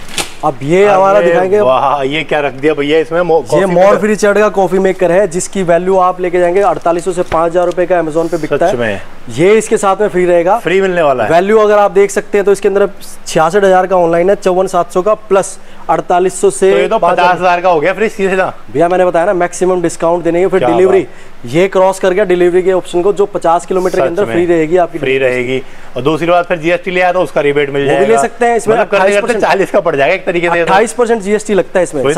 अब ये हमारा दिखाएंगे, वाह ये क्या रख दिया भैया इसमें, ये मोर फ्री चढ़ का कॉफी मेकर है, जिसकी वैल्यू आप लेके जाएंगे 4800 से 5000 रुपए का अमेजोन पे बिकता है। ये इसके साथ में फ्री रहेगा, फ्री मिलने वाला है। वैल्यू अगर आप देख सकते हैं तो इसके अंदर 66,000 का ऑनलाइन है, 54,700 का प्लस 4800 से, तो ये तो 50,000 का हो गया फ्री सीधा। भैया मैंने बताया ना मैक्सिमम डिस्काउंट देने के। फिर डिलीवरी ये क्रॉस कर गया डिलीवरी के ऑप्शन को, जो 50 किलोमीटर के अंदर फ्री रहेगी आपकी, फ्री रहेगी। और दूसरी बात, फिर जीएसटी लिया तो उसका रिबेट मिल जाएगा, वो भी ले सकते हैं। इसमें 40 का पड़ जाएगा एक तरीके से, 28% जीएसटी लगता है इसमें।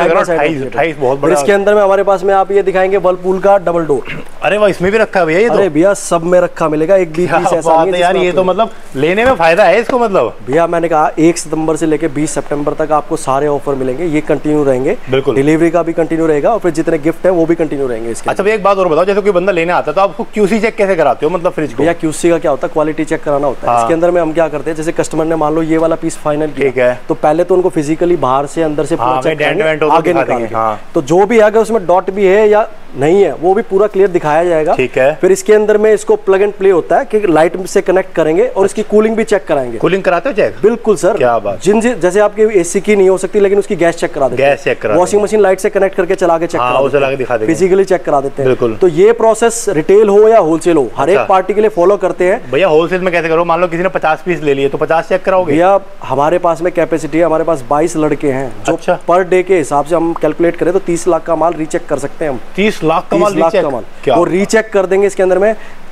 28 बहुत बड़ा। इसके अंदर में हमारे पास में आप ये दिखाएंगे वर्लपूल का डबल डोर। अरे वाह, इसमें भी रखा है भैया ये तो। अरे भैया सब में रखा मिलेगा, एक भी पीस ऐसा नहीं है यार, ये तो मतलब लेने में फायदा है इसको। मतलब भैया मैंने कहा 1 सितंबर से लेके 20 सितंबर तक आपको सारे ऑफर मिलेंगे, ये कंटिन्यू रहेंगे। बिल्कुल। डिलीवरी का भी कंटिन्यू रहेगा, और फिर जितने गिफ्ट है वो भी कंटिन्यू रहेंगे इसके। अच्छा एक बात और बताओ, जैसे कोई बंदा लेने आता है तो आपको क्यूसी चेक कैसे कराते हो, मतलब फ्रिज को? भैया क्यूसी का क्या होता है, क्वालिटी चेक कराना होता है। इसके अंदर में हम क्या करते हैं, जैसे कस्टमर ने मान लो ये वाला पीस फाइनल किया, तो पहले तो उनको फिजिकली बाहर से अंदर से पूरा चेक करेंगे, आगे निकाल के। तो जो भी अगर उसमें डॉट भी है या नहीं है वो भी पूरा क्लियर दिखाया जाएगा। ठीक है। फिर इसके अंदर में इसको प्लग एंड प्ले होता है कि लाइट से कनेक्ट करेंगे और इसकी कूलिंग भी चेक कराएंगे। कूलिंग कराते हो चेक? बिल्कुल सर। क्या बात। जैसे आपके एसी की नहीं हो सकती, लेकिन उसकी गैस चेक करा देते हैं, गैस चेक करा, वॉशिंग मशीन लाइट से कनेक्ट करके चला के चेक करा देते हैं, फिजिकली चेक करा देते हैं। बिल्कुल। तो ये प्रोसेस रिटेल हो या होलसेल हो, हर एक पार्टी के लिए फॉलो करते हैं। भैया होलसेल में कैसे करो, मान लो किसी ने 50 पीस ले लिए तो 50 चेक कराओगे? भैया हमारे पास में कैपेसिटी है, हमारे पास 22 लड़के हैं जो पर डे के हिसाब से हम कैलकुलेट करें तो 30 लाख का माल रीचेक कर सकते हैं हम। 30 लाख का माल, वो रीचेक कर देंगे इसके अंदर में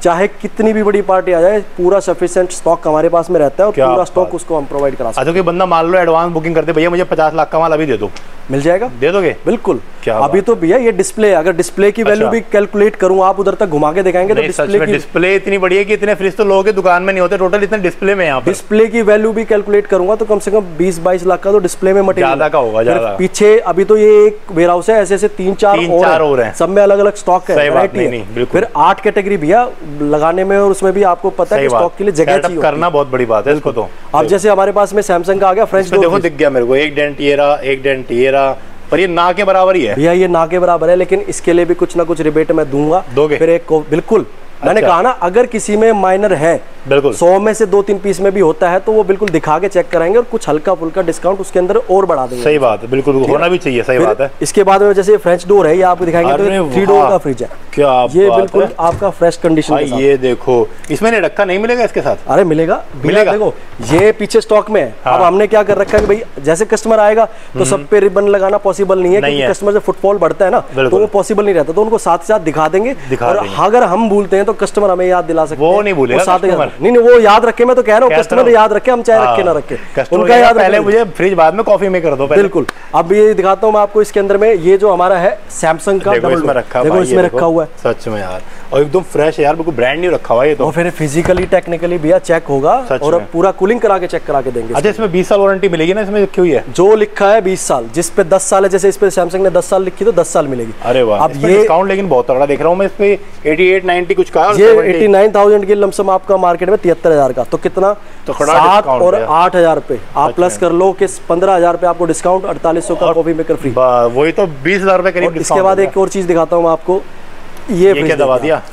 चाहे कितनी भी बड़ी पार्टी आ जाए, पूरा सफिशिएंट स्टॉक हमारे पास में रहता है और पूरा स्टॉक उसको हम प्रोवाइड करा सकते हैं। अच्छा, कोई बंदा मान लो एडवांस बुकिंग करते, भैया मुझे 50 लाख का माल अभी दे दो, मिल जाएगा? दे दोगे? बिल्कुल। क्या अभी तो भैया ये डिस्प्ले, अगर डिस्प्ले की वैल्यू भी कैलकुलेट करूं, आप उधर तक घुमा के दिखाएंगे तो डिस्प्ले इतनी बड़ी है कि इतने फ्रिज तो लोगों की दुकान में नहीं होते, टोटल इतने डिस्प्ले में। यहाँ डिस्प्ले की वैल्यू भी कैलकुलेट करूंगा तो कम से कम 20-22 लाख का तो डिस्प्ले में मटेरियल ज्यादा का होगा। ज्यादा पीछे अभी तो ये एक वेयर हाउस है, ऐसे ऐसे 3-4 और हैं, सब में अलग अलग स्टॉक है, वैरायटी है। फिर 8 कैटेगरी भैया लगाने में, और उसमें भी आपको पता है स्टॉक के लिए जगह चाहिए करना बहुत बड़ी बात है इसको। तो अब जैसे हमारे पास में सैमसंग का आ गया फ्रेंच डोर, देखो दिख गया मेरे को, एक डेंट ये रहा, एक डेंट ये रहा, पर ये ना के बराबर ही है भैया, ये ना के बराबर है, लेकिन इसके लिए भी कुछ ना कुछ रिबेट मैं दूंगा। दोगे? फिर एक को बिल्कुल मैंने कहा ना, अगर किसी में माइनर है, बिल्कुल 100 में से 2-3 पीस में भी होता है तो वो बिल्कुल दिखा के चेक कराएंगे और कुछ हल्का फुल्का डिस्काउंट उसके अंदर और बढ़ा देंगे। सही बात है, बिल्कुल होना भी चाहिए। सही बात है। इसके बाद में जैसे फ्रेंच डोर है, ये आपको दिखाएंगे तो 3 डोर का फ्रिज है। क्या ये बिल्कुल आपका फ्रेश कंडीशन है। ये देखो, इसमें नहीं रखा, नहीं मिलेगा इसके साथ? अरे मिलेगा, मिलेगा। देखो ये पीछे स्टॉक में है। अब हमने क्या कर रखा है कि भाई जैसे कस्टमर आएगा तो सब पे रिबन लगाना पॉसिबल नहीं है, क्योंकि कस्टमर जब फुटफॉल बढ़ता है ना तो वो पॉसिबल नहीं रहता, तो उनको साथ साथ दिखा देंगे। और अगर हम भूलते हैं तो कस्टमर हमें याद दिला सकते हैं। वो नहीं भूलेगा, नहीं वो याद रखे। मैं तो कह रहा हूँ कस्टमर याद रखे, हम चाहे रखे ना रखे, उनका याद पहले मुझे फ्रिज बाद में कॉफी में कर दो। बिल्कुल। अब ये दिखाता हूँ मैं आपको इसके अंदर में, ये जो हमारा है सैमसंग का डबल में रखा, देखो इसमें रखा हुआ है। सच में यार, और एकदम फ्रेश है यार, बिल्कुल ब्रांड न्यू रखा हुआ है ये तो। फिर फिजिकली टेक्निकली भैया चेक होगा और पूरा कूलिंग करा के चेक करा के देंगे। अच्छा, इसमें 20 साल वारंटी मिलेगी ना? इसमें लिखी हुई है जो लिखा है 20 साल, जिस पे 10 साल है, जैसे इस पे सैमसंग ने 10 साल लिखी तो 10 साल मिलेगी। अरे वाह। अब ये डिस्काउंट लेकिन बहुत तगड़ा देख रहा हूँ मैं इस पे, 88-90 कुछ का। ये 89,000 की लमसम आपका मार्केट में 73,000 का, तो कितना? तो 7 और 8,000 पे आप प्लस कर लो कि 15,000 पे आपको डिस्काउंट, 4800 का कॉफी मेकर फ्री। वही तो 20,000 रुपए करीब। इसके बाद एक और चीज दिखाता हूँ मैं आपको, ये क्या दबा दिया?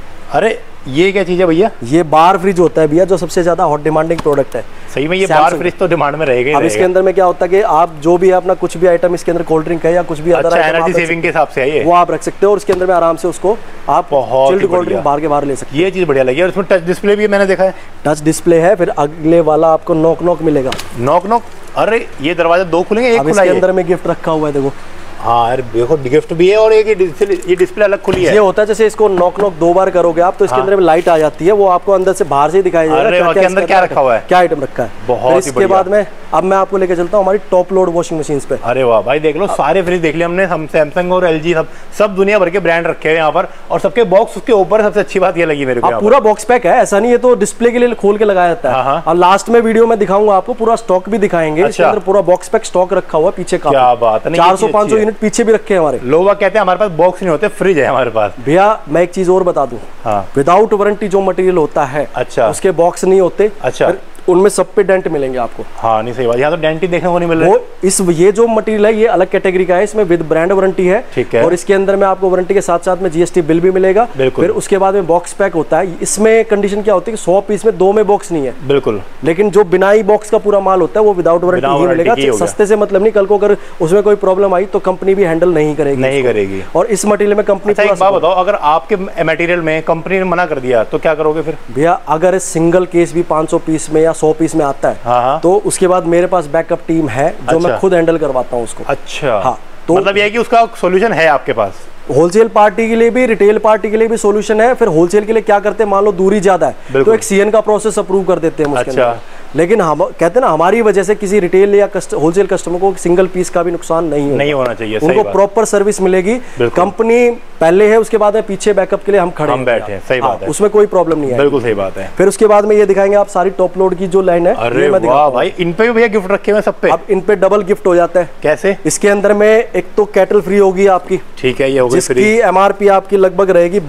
अरे ये क्या चीज है भैया? ये बार फ्रिज होता है भैया, जो सबसे ज्यादा हॉट डिमांडिंग प्रोडक्ट है। सही में ये बार फ्रिज तो डिमांड में रहेगा। अब इसके अंदर में क्या होता है कि आप जो भी अपना कुछ भी आइटम इसके अंदर, कोल्ड ड्रिंक है या कुछ भी अदर एनर्जी सेविंग के हिसाब से है ये, वो आप रख सकते हो और इसके अंदर में आराम से उसको आप चिल्ड कोल्ड ड्रिंक बाहर के बाहर ले सकते हो। ये चीज बढ़िया लगी। और इसमें टच डिस्प्ले भी मैंने देखा है, टच डिस्प्ले है। फिर अगले वाला आपको नॉक नॉक मिलेगा। Knock knock? अरे ये दरवाजा 2 खुलेंगे, एक खुला है। इसके अंदर में गिफ्ट रखा हुआ है, देखो। हाँ यार देखो, गिफ्ट भी है और एक ये डिस्प्ले अलग खुली है। ये होता है जैसे इसको नॉक नॉक 2 बार करोगे आप तो इसके अंदर में लाइट आ जाती है, वो आपको अंदर से बाहर से दिखाई देगा क्या अंदर क्या रखा हुआ है, क्या आइटम रखा है। बहुत इसके बाद में अब मैं आपको लेके चलता हूँ हमारी टॉप लोड वॉशिंग मशीन पे। अरे वाह भाई, देख लो सारे फ्रिज देख लिए हमने, हम सैमसंग और LG सब दुनिया भर के ब्रांड रखे हैं यहाँ पर, और सबके बॉक्स उसके ऊपर। सबसे अच्छी बात ये लगी मेरे को, पूरा बॉक्स पैक है, ऐसा नहीं है तो डिस्प्ले के लिए खोल के लगाया जाता है। और लास्ट में वीडियो में दिखाऊंगा आपको, पूरा स्टॉक भी दिखाएंगे। इसके अंदर पूरा बॉक्स पैक स्टॉक रखा हुआ पीछे का। क्या बात है, 400-500 यूनिट पीछे भी रखे हैं हमारे। लोग कहते हैं हमारे पास बॉक्स नहीं होते, फ्रिज है हमारे पास। भैया मैं एक चीज और बता दूं, विदाउट वारंटी जो मटेरियल होता है, अच्छा, उसके बॉक्स नहीं होते। अच्छा, उनमें सब पे डेंट मिलेंगे आपको। हाँ नहीं सही बात, यहाँ तो डेंट ही देखने को नहीं मिल रहा है। ये जो मटेरियल है ये अलग कैटेगरी का है, इसमें विद ब्रांड वारंटी है। ठीक है। और इसके अंदर में आपको वारंटी के साथ साथ में GST बिल भी मिलेगा। फिर उसके बाद में बॉक्स पैक होता है। इसमें कंडीशन क्या होती है कि 100 पीस में 2 में बॉक्स नहीं है। बिल्कुल। लेकिन जो बिनाई बॉक्स का पूरा माल होता है वो विदाउट वारंटी ही मिलेगा। सस्ते से मतलब नहीं, कल को अगर उसमें कोई प्रॉब्लम आई तो कंपनी भी हैंडल नहीं करेगी। और इस मटेरियल में कंपनी, एक बात बताओ, अगर आपके मटेरियल में कंपनी ने मना कर दिया तो क्या करोगे फिर? भैया अगर सिंगल केस भी 500 पीस में या 100 पीस में आता है, तो उसके बाद मेरे पास बैकअप टीम है जो मैं खुद हैंडल करवाता हूँ उसको। अच्छा। हाँ, तो मतलब ये है कि उसका सॉल्यूशन है आपके पास। होलसेल पार्टी के लिए भी, रिटेल पार्टी के लिए भी सॉल्यूशन है। फिर होलसेल के लिए क्या करते हैं, मान लो दूरी ज्यादा है तो एक CN का प्रोसेस अप्रूव कर देते हैं उसके अंदर। लेकिन हम कहते हैं ना, हमारी वजह से किसी रिटेल या होलसेल कस्टमर को सिंगल पीस का भी नुकसान नहीं होना चाहिए। उनको प्रॉपर सर्विस मिलेगी। कंपनी पहले है, उसके बाद है पीछे बैकअप के लिए हम खड़े बैठे हैं। सही बात है, उसमें कोई प्रॉब्लम नहीं है। बिल्कुल सही बात है। फिर उसके बाद में ये दिखाएंगे आप सारी टॉप लोड की जो लाइन है। अरे वाह भाई, इन पे भी भैया गिफ्ट रखे हुए सब पे। अब इन पे डबल गिफ्ट हो जाता है। कैसे? इसके अंदर में एक तो केटल फ्री होगी आपकी। ठीक है, ये होगी फ्री, जिसकी MRP आपकी लगभग रहेगी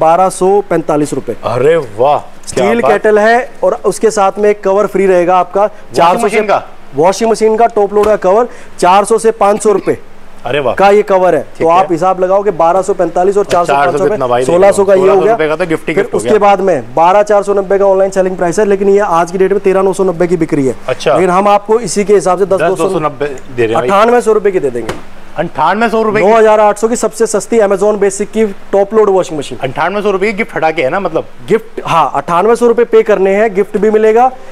1245 रुपए। अरे वाह, स्टील केटल है। और उसके साथ में एक कवर फ्री रहेगा आपका 400 का, वॉशिंग मशीन का टॉप लोड का कवर 400 से 500 रुपए अरे वाह का ये कवर है। तो आप हिसाब लगाओगे 1245 और 400 1600 का ये हो गया। तो गिफ्ट फिर उसके बाद में 12490 का ऑनलाइन सेलिंग प्राइस है, लेकिन ये आज की डेट में 13990 की बिक्री है। अच्छा। लेकिन हम आपको इसी के हिसाब से 10,290 दे रहे हैं, 9800 रुपए की दे देंगे। 9800 रुपए, 9800 की सबसे सस्ती अमेजोन बेसिक की टॉप लोड वॉशिंग मशीन। 9800 रुपए गिफ्ट हटा के है ना, मतलब गिफ्ट। हाँ, 9800 रुपए पे करने हैं, गिफ्ट भी मिलेगा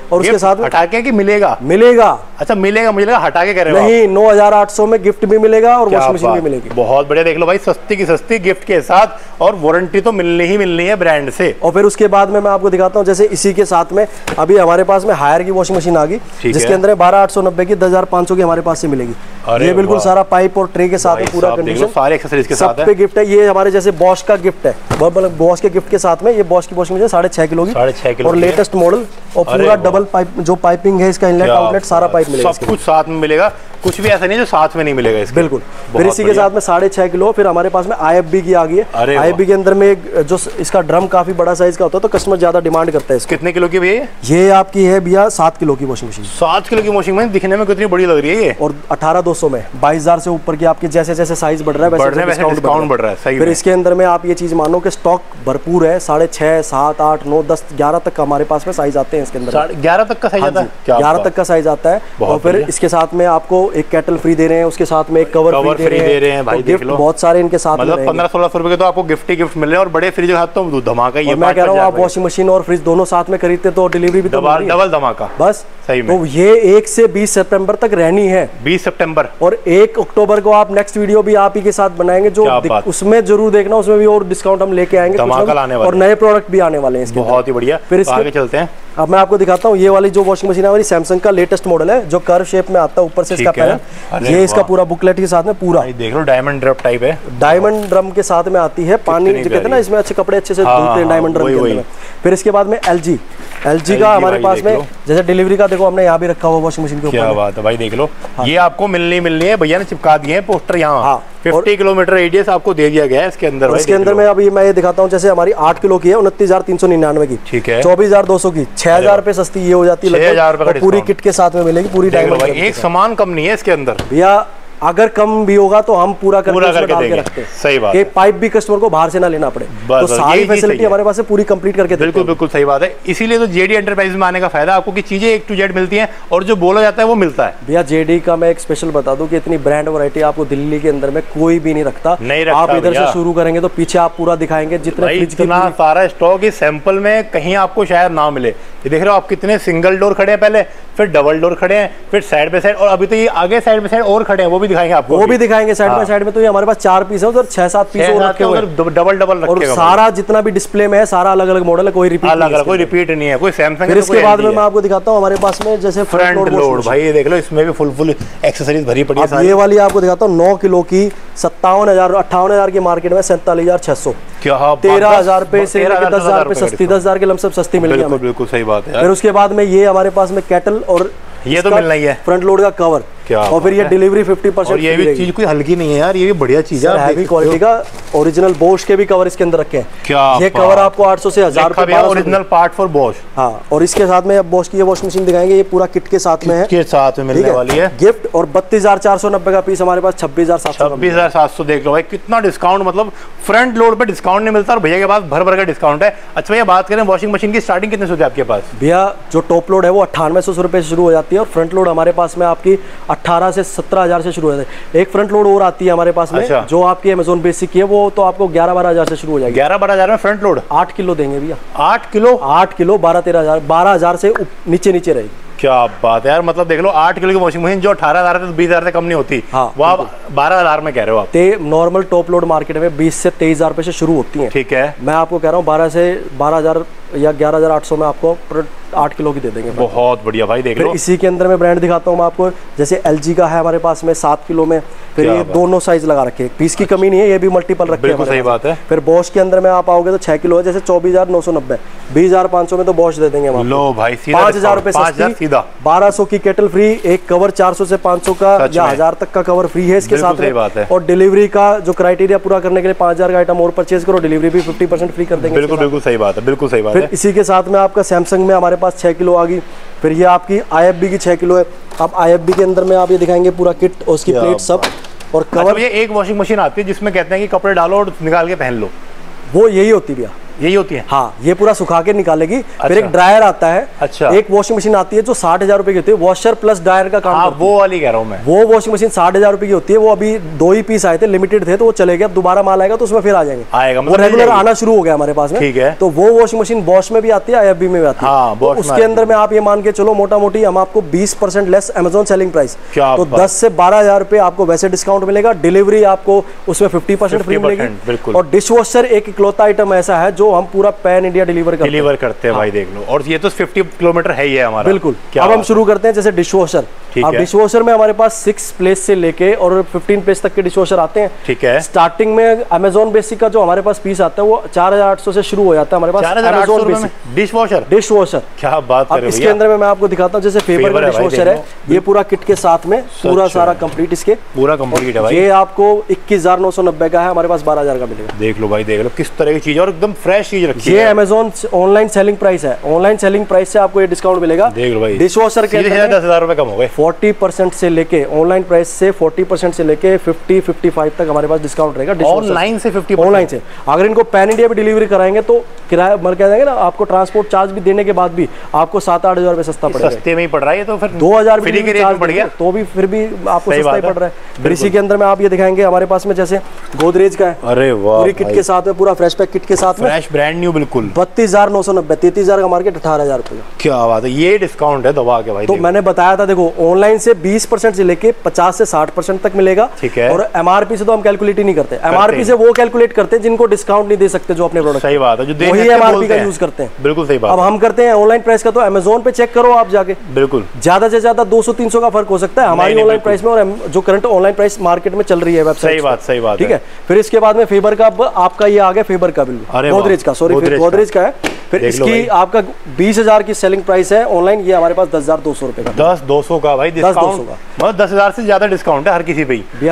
और उसके साथ हटा के कि मिलेगा? मिलेगा। अच्छा मिलेगा, मुझे लगा हटा के कह रहे हो नहीं, 9,800 में गिफ्ट भी मिलेगा और वॉशिंग मशीन भी मिलेगी। बहुत बढ़िया, देख लो भाई, सस्ती की सस्ती गिफ्ट के साथ, और वारंटी तो मिलनी ही मिलनी है ब्रांड से। और फिर उसके बाद में मैं आपको दिखाता हूँ, जैसे इसी के साथ में अभी हमारे पास में हायर की वॉशिंग मशीन आ गई, जिसके अंदर 12,890 की 10,500 की हमारे पास से मिलेगी। ये बिल्कुल सारा पाइप और ट्रे के साथ में पूरा कंडीशन, सारे एक्सेसरीज के साथ पे गिफ्ट है। ये हमारे जैसे बॉश का गिफ्ट है, बॉश के गिफ्ट के साथ में ये बॉश की वॉशिंग मशीन 6.5 किलो की, 6.5 किलो और लेटेस्ट मॉडल, और पूरा डबल पाइप जो पाइपिंग है इसका, इनलेट आउटलेट सारा पाइप मिलेगा, सब कुछ साथ में मिलेगा, कुछ भी ऐसा नहीं जो साथ में नहीं मिलेगा इसके। बिल्कुल। फिर इसी के साथ में 6.5 किलो, फिर हमारे पास में IFB की आ गई है। IFB के अंदर में जो इसका ड्रम काफी बड़ा साइज का होता है, तो कस्टमर ज्यादा डिमांड करता है इसको। कितने किलो की भैया? ये आपकी है भैया 7 किलो की वॉशिंग मशीन। 7 किलो की वॉशिंग मशीन दिखने में कितनी बड़ी लग रही है ये, और 18,200 में 22,000 से ऊपर की आपके जैसे जैसे साइज बढ़ रहा है वैसे डिस्काउंट बढ़ रहा है। सही। फिर इसके अंदर में आप ये चीज मानो कि स्टॉक भरपूर है, 6.5, 7, 8, 9, 10, 11 तक का हमारे पास में साइज आते हैं इसके अंदर। 11 तक का साइज आता है? 11 तक का साइज आता है। और फिर इसके साथ में आपको एक केटल फ्री दे रहे हैं, उसके साथ में एक कवर फ्री दे रहे हैं भाई, देख लो बहुत सारे इनके साथ, मतलब 1500-1600 रुपए के तो आपको गिफ्ट ही गिफ्ट मिल रहे हैं, और बड़े फ्रिज के साथ तो धमाका ही है। मैं कह रहा हूँ आप वॉशिंग मशीन और फ्रिज दोनों साथ में खरीदते तो डिलीवरी भी डबल धमाका बस। सही में। तो ये 1 से 20 सितंबर तक रहनी है। 20 सितंबर, और 1 अक्टूबर को आप नेक्स्ट वीडियो भी आप ही के साथ बनाएंगे, जो उसमें जरूर देखना, उसमें भी और डिस्काउंट हम लेके आएंगे, और नए प्रोडक्ट भी आने वाले हैं इसके। बहुत ही बढ़िया। फिर आगे चलते हैं। अब मैं आपको दिखाता हूँ ये वाली जो वॉशिंग मशीन है हमारी सैमसंग का लेटेस्ट मॉडल है, जो कर्व शेप में आता है ऊपर से इसका पैनल। ये इसका पूरा बुकलेट के साथ में पूरा देख लो डायमंड ड्रम टाइप है, डायमंड ड्रम के साथ में आती है। पानी जो कहते हैं ना, इसमें अच्छे कपड़े अच्छे से धुलते हैं डायमंड ड्रम के अंदर में। फिर इसके बाद में LG का हमारे पास में, जैसे डिलीवरी का देखो हमने यहाँ भी रखा हुआ वॉशिंग मशीन के ऊपर। क्या बात है भाई, देख लो ये आपको मिलनी है, भैया ने चिपका दिए हैं पोस्टर यहाँ। 50 किलोमीटर रेडियस आपको दे दिया गया है इसके अंदर। इसके अंदर में अभी मैं ये दिखाता हूँ, जैसे हमारी 8 किलो की है 29,399 की, ठीक है, 24,200 की, 6,000 रुपए सस्ती ये हो जाती है, 6,000 रुपए पूरी किट के साथ में मिलेगी, पूरी डायमंड। एक सामान कम नहीं है इसके अंदर भैया, अगर कम भी होगा तो हम पूरा करके डाल के रखते हैं। सही बात है, पाइप भी कस्टमर को बाहर से ना लेना पड़े, तो सारी फैसिलिटी हमारे पास से पूरी कंप्लीट करके देते हैं। बिल्कुल बिल्कुल सही बात है। इसीलिए तो जेडी एंटरप्राइज में आने का फायदा आपको कि चीजें A to Z मिलती हैं, और जो बोला जाता है वो मिलता है। भैया जेडी का मैं एक स्पेशल बता दूं कि इतनी ब्रांड वैरायटी आपको दिल्ली के अंदर में कोई भी नहीं रखता। आप इधर से शुरू करेंगे तो पीछे आप पूरा दिखाएंगे, जितने इतना सारा स्टॉक इस सैंपल में कहीं आपको शायद ना मिले। ये देख रहे हो आप, कितने सिंगल डोर खड़े हैं पहले, फिर डबल डोर खड़े हैं, फिर साइड बाय साइड, और अभी तो ये आगे साइड बाय साइड और खड़े हैं, वो भी दिखाएंगे आपको, वो भी दिखाएंगे साइड बाय साइड में। तो ये हमारे पास 4 पीस है, उधर 6-7 पीस और रखे हुए हैं, डबल और सारा जितना भी डिस्प्ले में है सारा अलग अलग मॉडल है, कोई रिपीट नहीं है, कोई सैमसंग। फिर इसके बाद में मैं आपको दिखाता हूँ हमारे पास में जैसे फ्रंट लोड, भाई ये देख लो, इसमें भी फुल एक्सेसरीज भरी पड़ी है। ये वाली आपको दिखाता हूँ 9 किलो की 57,000-58,000 की मार्केट में 47,600, 13,000 रुपए से 10,000 रुपए सस्ती, 10,000 के लमसम सस्ती मिल गई। बिल्कुल सही बात है। फिर उसके बाद में ये हमारे पास में केटल, और ये तो मिलना ही है, फ्रंट लोड का कवर, और फिर ये डिलीवरी 50%। और ये भी चीज कोई हल्की नहीं है यार, ये भी बढ़िया चीज है, हैवी क्वालिटी का ओरिजिनल बोश के भी कवर इसके अंदर रखे हैं। क्या ये कवर आपको 800 से 1000 रुपए, ओरिजिनल पार्ट फॉर बोश। हाँ, और इसके साथ में अब बोश की ये वॉशिंग मशीन दिखाएंगे, ये पूरा किट के साथ में है, के साथ में मिलने वाली है गिफ्ट। और 32,490 का पीस हमारे पास 26,700। देख लो भाई कितना डिस्काउंट, मतलब फ्रंट लोड पे डिस्काउंट नहीं मिलता, और भैया के पास भर का डिस्काउंट है। अच्छा भैया, बात करें वॉशिंग मशीन की, स्टार्टिंग कितने से होती है आपके पास? भैया जो टॉप लोड है वो 9800 रुपए से शुरू हो जाती है, और फ्रंट लोड हमारे पास में आपकी 18 से 17,000 से शुरू हो जाती है। एक फ्रंट लोड और आती है हमारे पास में, जो आपकी अमेज़न बेसिक की है, वो तो आपको 11-12,000 से शुरू हो जाएगी। 11-12,000 में फ्रंट लोड 8 किलो देंगे भैया। 8 किलो 12-13,000, 12,000 से नीचे रहेगी। क्या बात है यार, मतलब देख लो 8 किलो की वॉशिंग मशीन जो 18,000 से 20,000 से कम नहीं होती, हाँ, वो आप 12,000 में कह रहे हो आप। नॉर्मल टॉप लोड मार्केट में 20 से 23,000 रुपए से शुरू होती है। ठीक है, मैं आपको कह रहा हूँ 12,000 या 11,800 में आपको 8 किलो की दे देंगे। बहुत बढ़िया भाई, देख लो। इसी के अंदर में ब्रांड दिखाता हूँ मैं आपको, जैसे LG का है हमारे पास में 7 किलो में, फिर ये दोनों साइज लगा रखे हैं, पीस की कमी नहीं है, ये भी मल्टीपल रखे हैं। सही बात है। फिर बॉश के अंदर में आप आओगे तो 6 किलो है, जैसे 24,990, 20,500 में तो बॉश दे देंगे हम। लो भाई, 5,000 रुपए सीधा, 1200 की केटल फ्री, एक कवर 400 से 500 का या 1000 तक का कवर फ्री है इसके साथ में। और डिलीवरी का जो क्राइटेरिया पूरा करने के लिए 5,000 का आइटम और परचेज करो, डिलीवरी भी 50% फ्री कर देंगे। बिल्कुल सही बात है, बिल्कुल सही बात है। फिर इसी के साथ में आपका सैमसंग में हमारे पास 6 किलो आ गई। फिर ये आपकी IFB की 6 किलो है। अब IFB के अंदर में आप ये दिखाएंगे पूरा किट और उसकी प्लेट सब और कवर। ये एक वॉशिंग मशीन आती है जिसमें कहते हैं कि कपड़े डालो और निकाल के पहन लो, वो यही होती है भैया। यही होती है? हाँ, ये पूरा सुखा के निकालेगी। अच्छा। फिर एक ड्रायर आता है। अच्छा। एक वॉशिंग मशीन आती है जो 60,000 रुपए की होती है, वॉशर प्लस ड्रायर का काम। हाँ, वो वाली कह रहा हूँ मैं। वो वॉशिंग मशीन 60,000 रुपए की होती है। वो अभी 2 ही पीस आए थे, लिमिटेड थे, तो वो चले गए। अब दोबारा माल आएगा तो उसमें फिर आ जाएंगे, आएगा वो रेगुलर आना शुरू हो गया हमारे पास में। ठीक है। तो वो वॉशिंग मशीन बॉश में भी आती है, IFB में भी आती है। हाँ, तो उसके अंदर में आप ये मान के चलो मोटा मोटी हम आपको 20% लेस अमेजोन सेलिंग प्राइस, तो 10 से 12,000 रुपए आपको वैसे डिस्काउंट मिलेगा। डिलीवरी आपको उसमें 50% फ्री मिलेगी। और डिश वॉशर एक इकलौता आइटम ऐसा है जो हम पूरा पैन इंडिया डिलीवर करते हैं। भाई देख लो, और ये तो 50 किलोमीटर है ही है हमारा। बिल्कुल। अब हम शुरू करते हैं जैसे डिश वॉशर। अब डिश वॉशर में हमारे पास 6 प्लेस से लेके और 15 प्लेस तक के डिश वॉशर आते हैं। ठीक है। स्टार्टिंग में अमेजोन बेसिक का जो हमारे पास पीस आता है वो 4,800 से शुरू हो जाता है हमारे पास। 4,800 बेसिक डिश वॉशर। क्या बात कर रहे हो। इसके अंदर में मैं आपको दिखाता हूँ, जैसे फेबर का डिश वॉशर है, ये पूरा किट के साथ में पूरा सारा कंप्लीट, इसके पूरा कंप्लीट है भाई। ये आपको 21,990 का है, हमारे पास 12,000 का मिलेगा। देख लो भाई, देख लो किस तरह की चीज है और एकदम फ्रेश चीज रखी है। ये अमेजोन ऑनलाइन सेलिंग प्राइस है। ऑनलाइन सेलिंग प्राइस से आपको ये डिस्काउंट मिलेगा। देख लो भाई, डिश वॉशर के 10,000 रुपए कम हो गए। 40% से लेके ऑनलाइन प्राइस से 40% से लेके 50-55 तक हमारे पास डिस्काउंट रहेगा। ऑनलाइन से 50%? ऑनलाइन से। अगर इनको पैन इंडिया भी डिलीवरी कराएंगे तो किराया मर क्या जाएगा ना, आपको ट्रांसपोर्ट चार्ज भी देने के बाद भी आपको 7-8 हजार रुपए सस्ता पड़ेगा। सस्ते में ही पड़ रहा है, तो फिर 2,000 फ्री के रेट में पड़ गया तो भी फिर भी आपको सस्ता ही पड़ रहा है। फिर इसी के अंदर में आप ये दिखाएंगे हमारे पास में जैसे गोदरेज का है। अरे वाह, पूरी किट के साथ में, पूरा फ्रेश पैक किट के साथ में, फ्रेश ब्रांड न्यू बिल्कुल। 32,990, 33,000 का मार्केट, 18,000 रुपए। क्या बात है, ये डिस्काउंट है दबा के भाई। तो मैंने बताया था, देखो ऑनलाइन से 20% से लेके 50 से 60% तक मिलेगा। ठीक है। और MRP से तो हम कैलकुलेट ही नहीं करते। MRP से वो कैलकुलेट करते हैं जिनको डिस्काउंट नहीं दे सकते, जो अपने प्रोडक्ट। सही बात है, जो वही MRP का यूज करते हैं। बिल्कुल सही बात। अब हम करते हैं ऑनलाइन प्राइस का, तो अमेजोन पे चेक करो आप जाके, बिल्कुल ज्यादा से ज्यादा 200-300 का फर्क हो सकता है हमारी ऑनलाइन प्राइस में और जो करंट ऑनलाइन प्राइस मार्केट में चल रही है वेबसाइट। सही बात, सही बात। ठीक है। फिर इसके बाद में फेबर का आपका ये आ गया, फेबर का बिल, गोदरेज का, सॉरी गोदरेज का है। फिर इसकी आपका 20,000 की सेलिंग प्राइस है ऑनलाइन, ये हमारे पास 10,200 रुपए का। 10,200 का भाई डिस्काउंट, मतलब 10,000 से ज्यादा डिस्काउंट है हर किसी पे।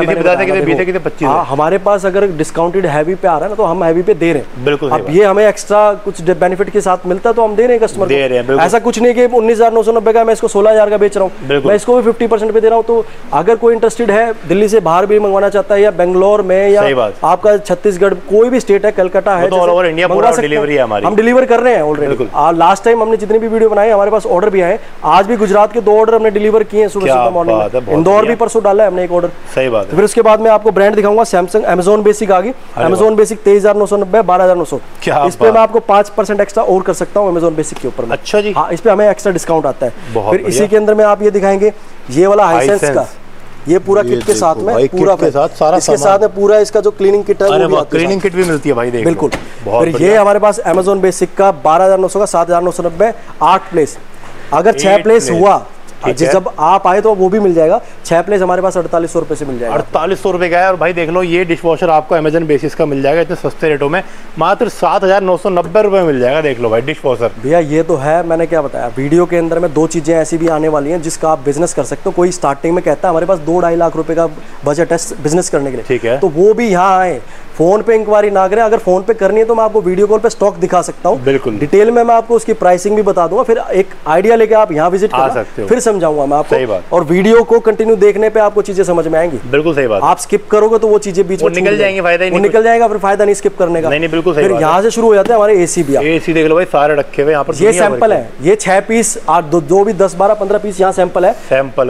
किसी 25 हमारे पास अगर डिस्काउंटेड हैवी पे आ रहा है ना, तो हम हैवी पे दे रहे हैं। बिल्कुल। अब ये हमें एक्स्ट्रा कुछ बेनिफिट के साथ मिलता है तो हम दे रहे हैं कस्टमर को। ऐसा कुछ नहीं कि 19,990 का मैं इसको 16,000 का बेच रहा हूँ, मैं इसको भी 50% पे दे रहा हूँ। तो अगर कोई इंटरेस्टेड है, दिल्ली से बाहर भी मंगवाना चाहता है, या बेंगलोर में, या आपका छत्तीसगढ़ कोई भी स्टेट है, कलकत्ता है, ऑल ओवर इंडिया पूरा डिलीवरी है हमारी, हम डिलीवर कर रहे हैं ऑलरेडी। लास्ट टाइम हमने जितनी भी वीडियो बनाई हमारे पास ऑर्डर भी आए। आज भी गुजरात के 2 ऑर्डर हमने डिलीवर किए हैं सुबह मॉर्निंग में। इंदौर भी परसों डाला है हमने एक ऑर्डर। सही बात है। फिर उसके बाद में आपको ब्रांड दिखाऊंगा, सैमसंग अमेजोन बेसिक आ गई। Amazon basic 23,990, 12,900। इस पे मैं आपको 5% एक्स्ट्रा और कर सकता हूँ अमेजोन बेसिक के ऊपर। अच्छा जी। हाँ, इस पे हमें एक्स्ट्रा डिस्काउंट आता है। फिर इसी के अंदर में आप ये दिखाएंगे, ये वाला हाइसेंस का, ये पूरा किट के साथ में, पूरा के साथ सारा इसके साथ में पूरा इसका जो क्लीनिंग किट है, क्लीनिंग किट भी मिलती है भाई, देख बिल्कुल। फिर ये हमारे पास अमेजोन बेसिक का 12,900 का, 7,990, 8 प्लेस। अगर 6 प्लेस हुआ, जब आप आए तो वो भी मिल जाएगा। 6 प्लेस हमारे पास 4,800 रुपए से मिल जाएगा। 4,800 रुपए का है। और भाई देख लो, ये डिश वॉशर आपको अमेजन बेसिस का मिल जाएगा इतने सस्ते रेटों में, मात्र 7,990 रुपए में मिल जाएगा। देख लो भाई डिश वॉशर। भैया ये तो है, मैंने क्या बताया वीडियो के अंदर में, 2 चीजें ऐसी भी आने वाली हैं जिसका आप बिजनेस कर सकते हो। कोई स्टार्टिंग में कहता है हमारे पास 2-2.5 लाख रुपए का बजट है बिजनेस करने के लिए, ठीक है, तो वो भी यहाँ आए, फोन पे इंक्वायरी ना करें। अगर फोन पे करनी है तो मैं आपको वीडियो कॉल पे स्टॉक दिखा सकता हूँ, बिल्कुल डिटेल में मैं आपको उसकी प्राइसिंग भी बता दूंगा। फिर एक आइडिया लेके आप यहाँ विजिट कर सकते हो, फिर समझाऊंगा मैं आपको। और वीडियो को कंटिन्यू देखने पे आपको चीजें समझ में आएंगी। बिल्कुल सही बात। आप स्किप करोगे तो वो चीजें बीच में निकल जाएंगी, फायदा ही नहीं, निकल जाएगा, फिर फायदा नहीं स्किप करने का। नहीं, बिल्कुल सही। फिर यहाँ से शुरू हो जाते हैं हमारे एसी भी। एसी देख लो भाई, सारे रखे हुए यहाँ पर। ये सैंपल है, ये 6 पीस, जो भी 10, 12, 15 पीस यहाँ सैंपल है।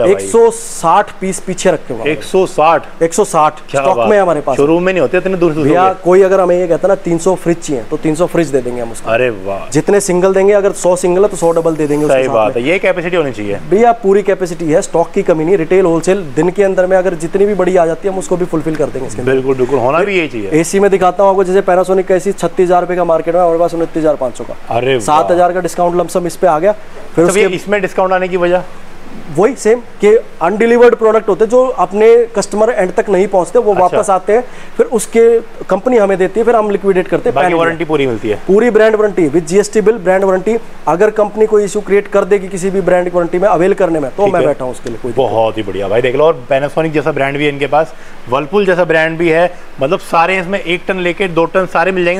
160 पीस पीछे रखे हुए। 160 स्टॉक में हमारे पास। शोरूम में नहीं होते इतने दूर से। भैया कोई अगर हमें ये कहता है ना 300 फ्रिज चाहिए, तो 300 फ्रिज दे देंगे हम उसको। अरे वाह। जितने सिंगल देंगे, अगर 100 सिंगल है तो 100 डबल दे देंगे। सही बात है, ये कैपेसिटी होनी चाहिए भैया, पूरी कैपेसिटी है, स्टॉक की कमी नहीं। रिटेल होलसेल दिन के अंदर में अगर जितनी भी बड़ी आ जाती है हम उसको भी फुलफिल कर देंगे इसके। बिल्कुल बिल्कुल, होना भी यही चाहिए। एसी में दिखाता हूँ आपको, जैसे पैनासोनिक का एसी 36,000 रुपए का मार्केट में, हमारे पास 29,500 का। अरे 7,000 का डिस्काउंट लमसम इस पे आ गया। फिर इसमें डिस्काउंट आने की वजह वही सेम कि अनडिलीवर्ड प्रोडक्ट होते हैं जो अपने कस्टमर एंड तक नहीं पहुंचते, वो वापस आते हैं, फिर उसके कंपनी हमें देती है, फिर हम लिक्विडेट करते हैं। बाकी वारंटी पूरी मिलती है, पूरी brand warranty with GST bill, brand warranty. अगर कंपनी कोई इशू क्रिएट कर देगी किसी भी ब्रांड की वारंटी में अवेल करने में, तो मैं बैठा हूँ उसके लिए। कोई बहुत ही बढ़िया भाई, देख लो। और पैनासोनिक जैसा ब्रांड भी है इनके पास, वर्लपूल जैसा ब्रांड भी है, मतलब सारे इसमें 1 टन लेके 2 टन सारे मिल जाएंगे सर।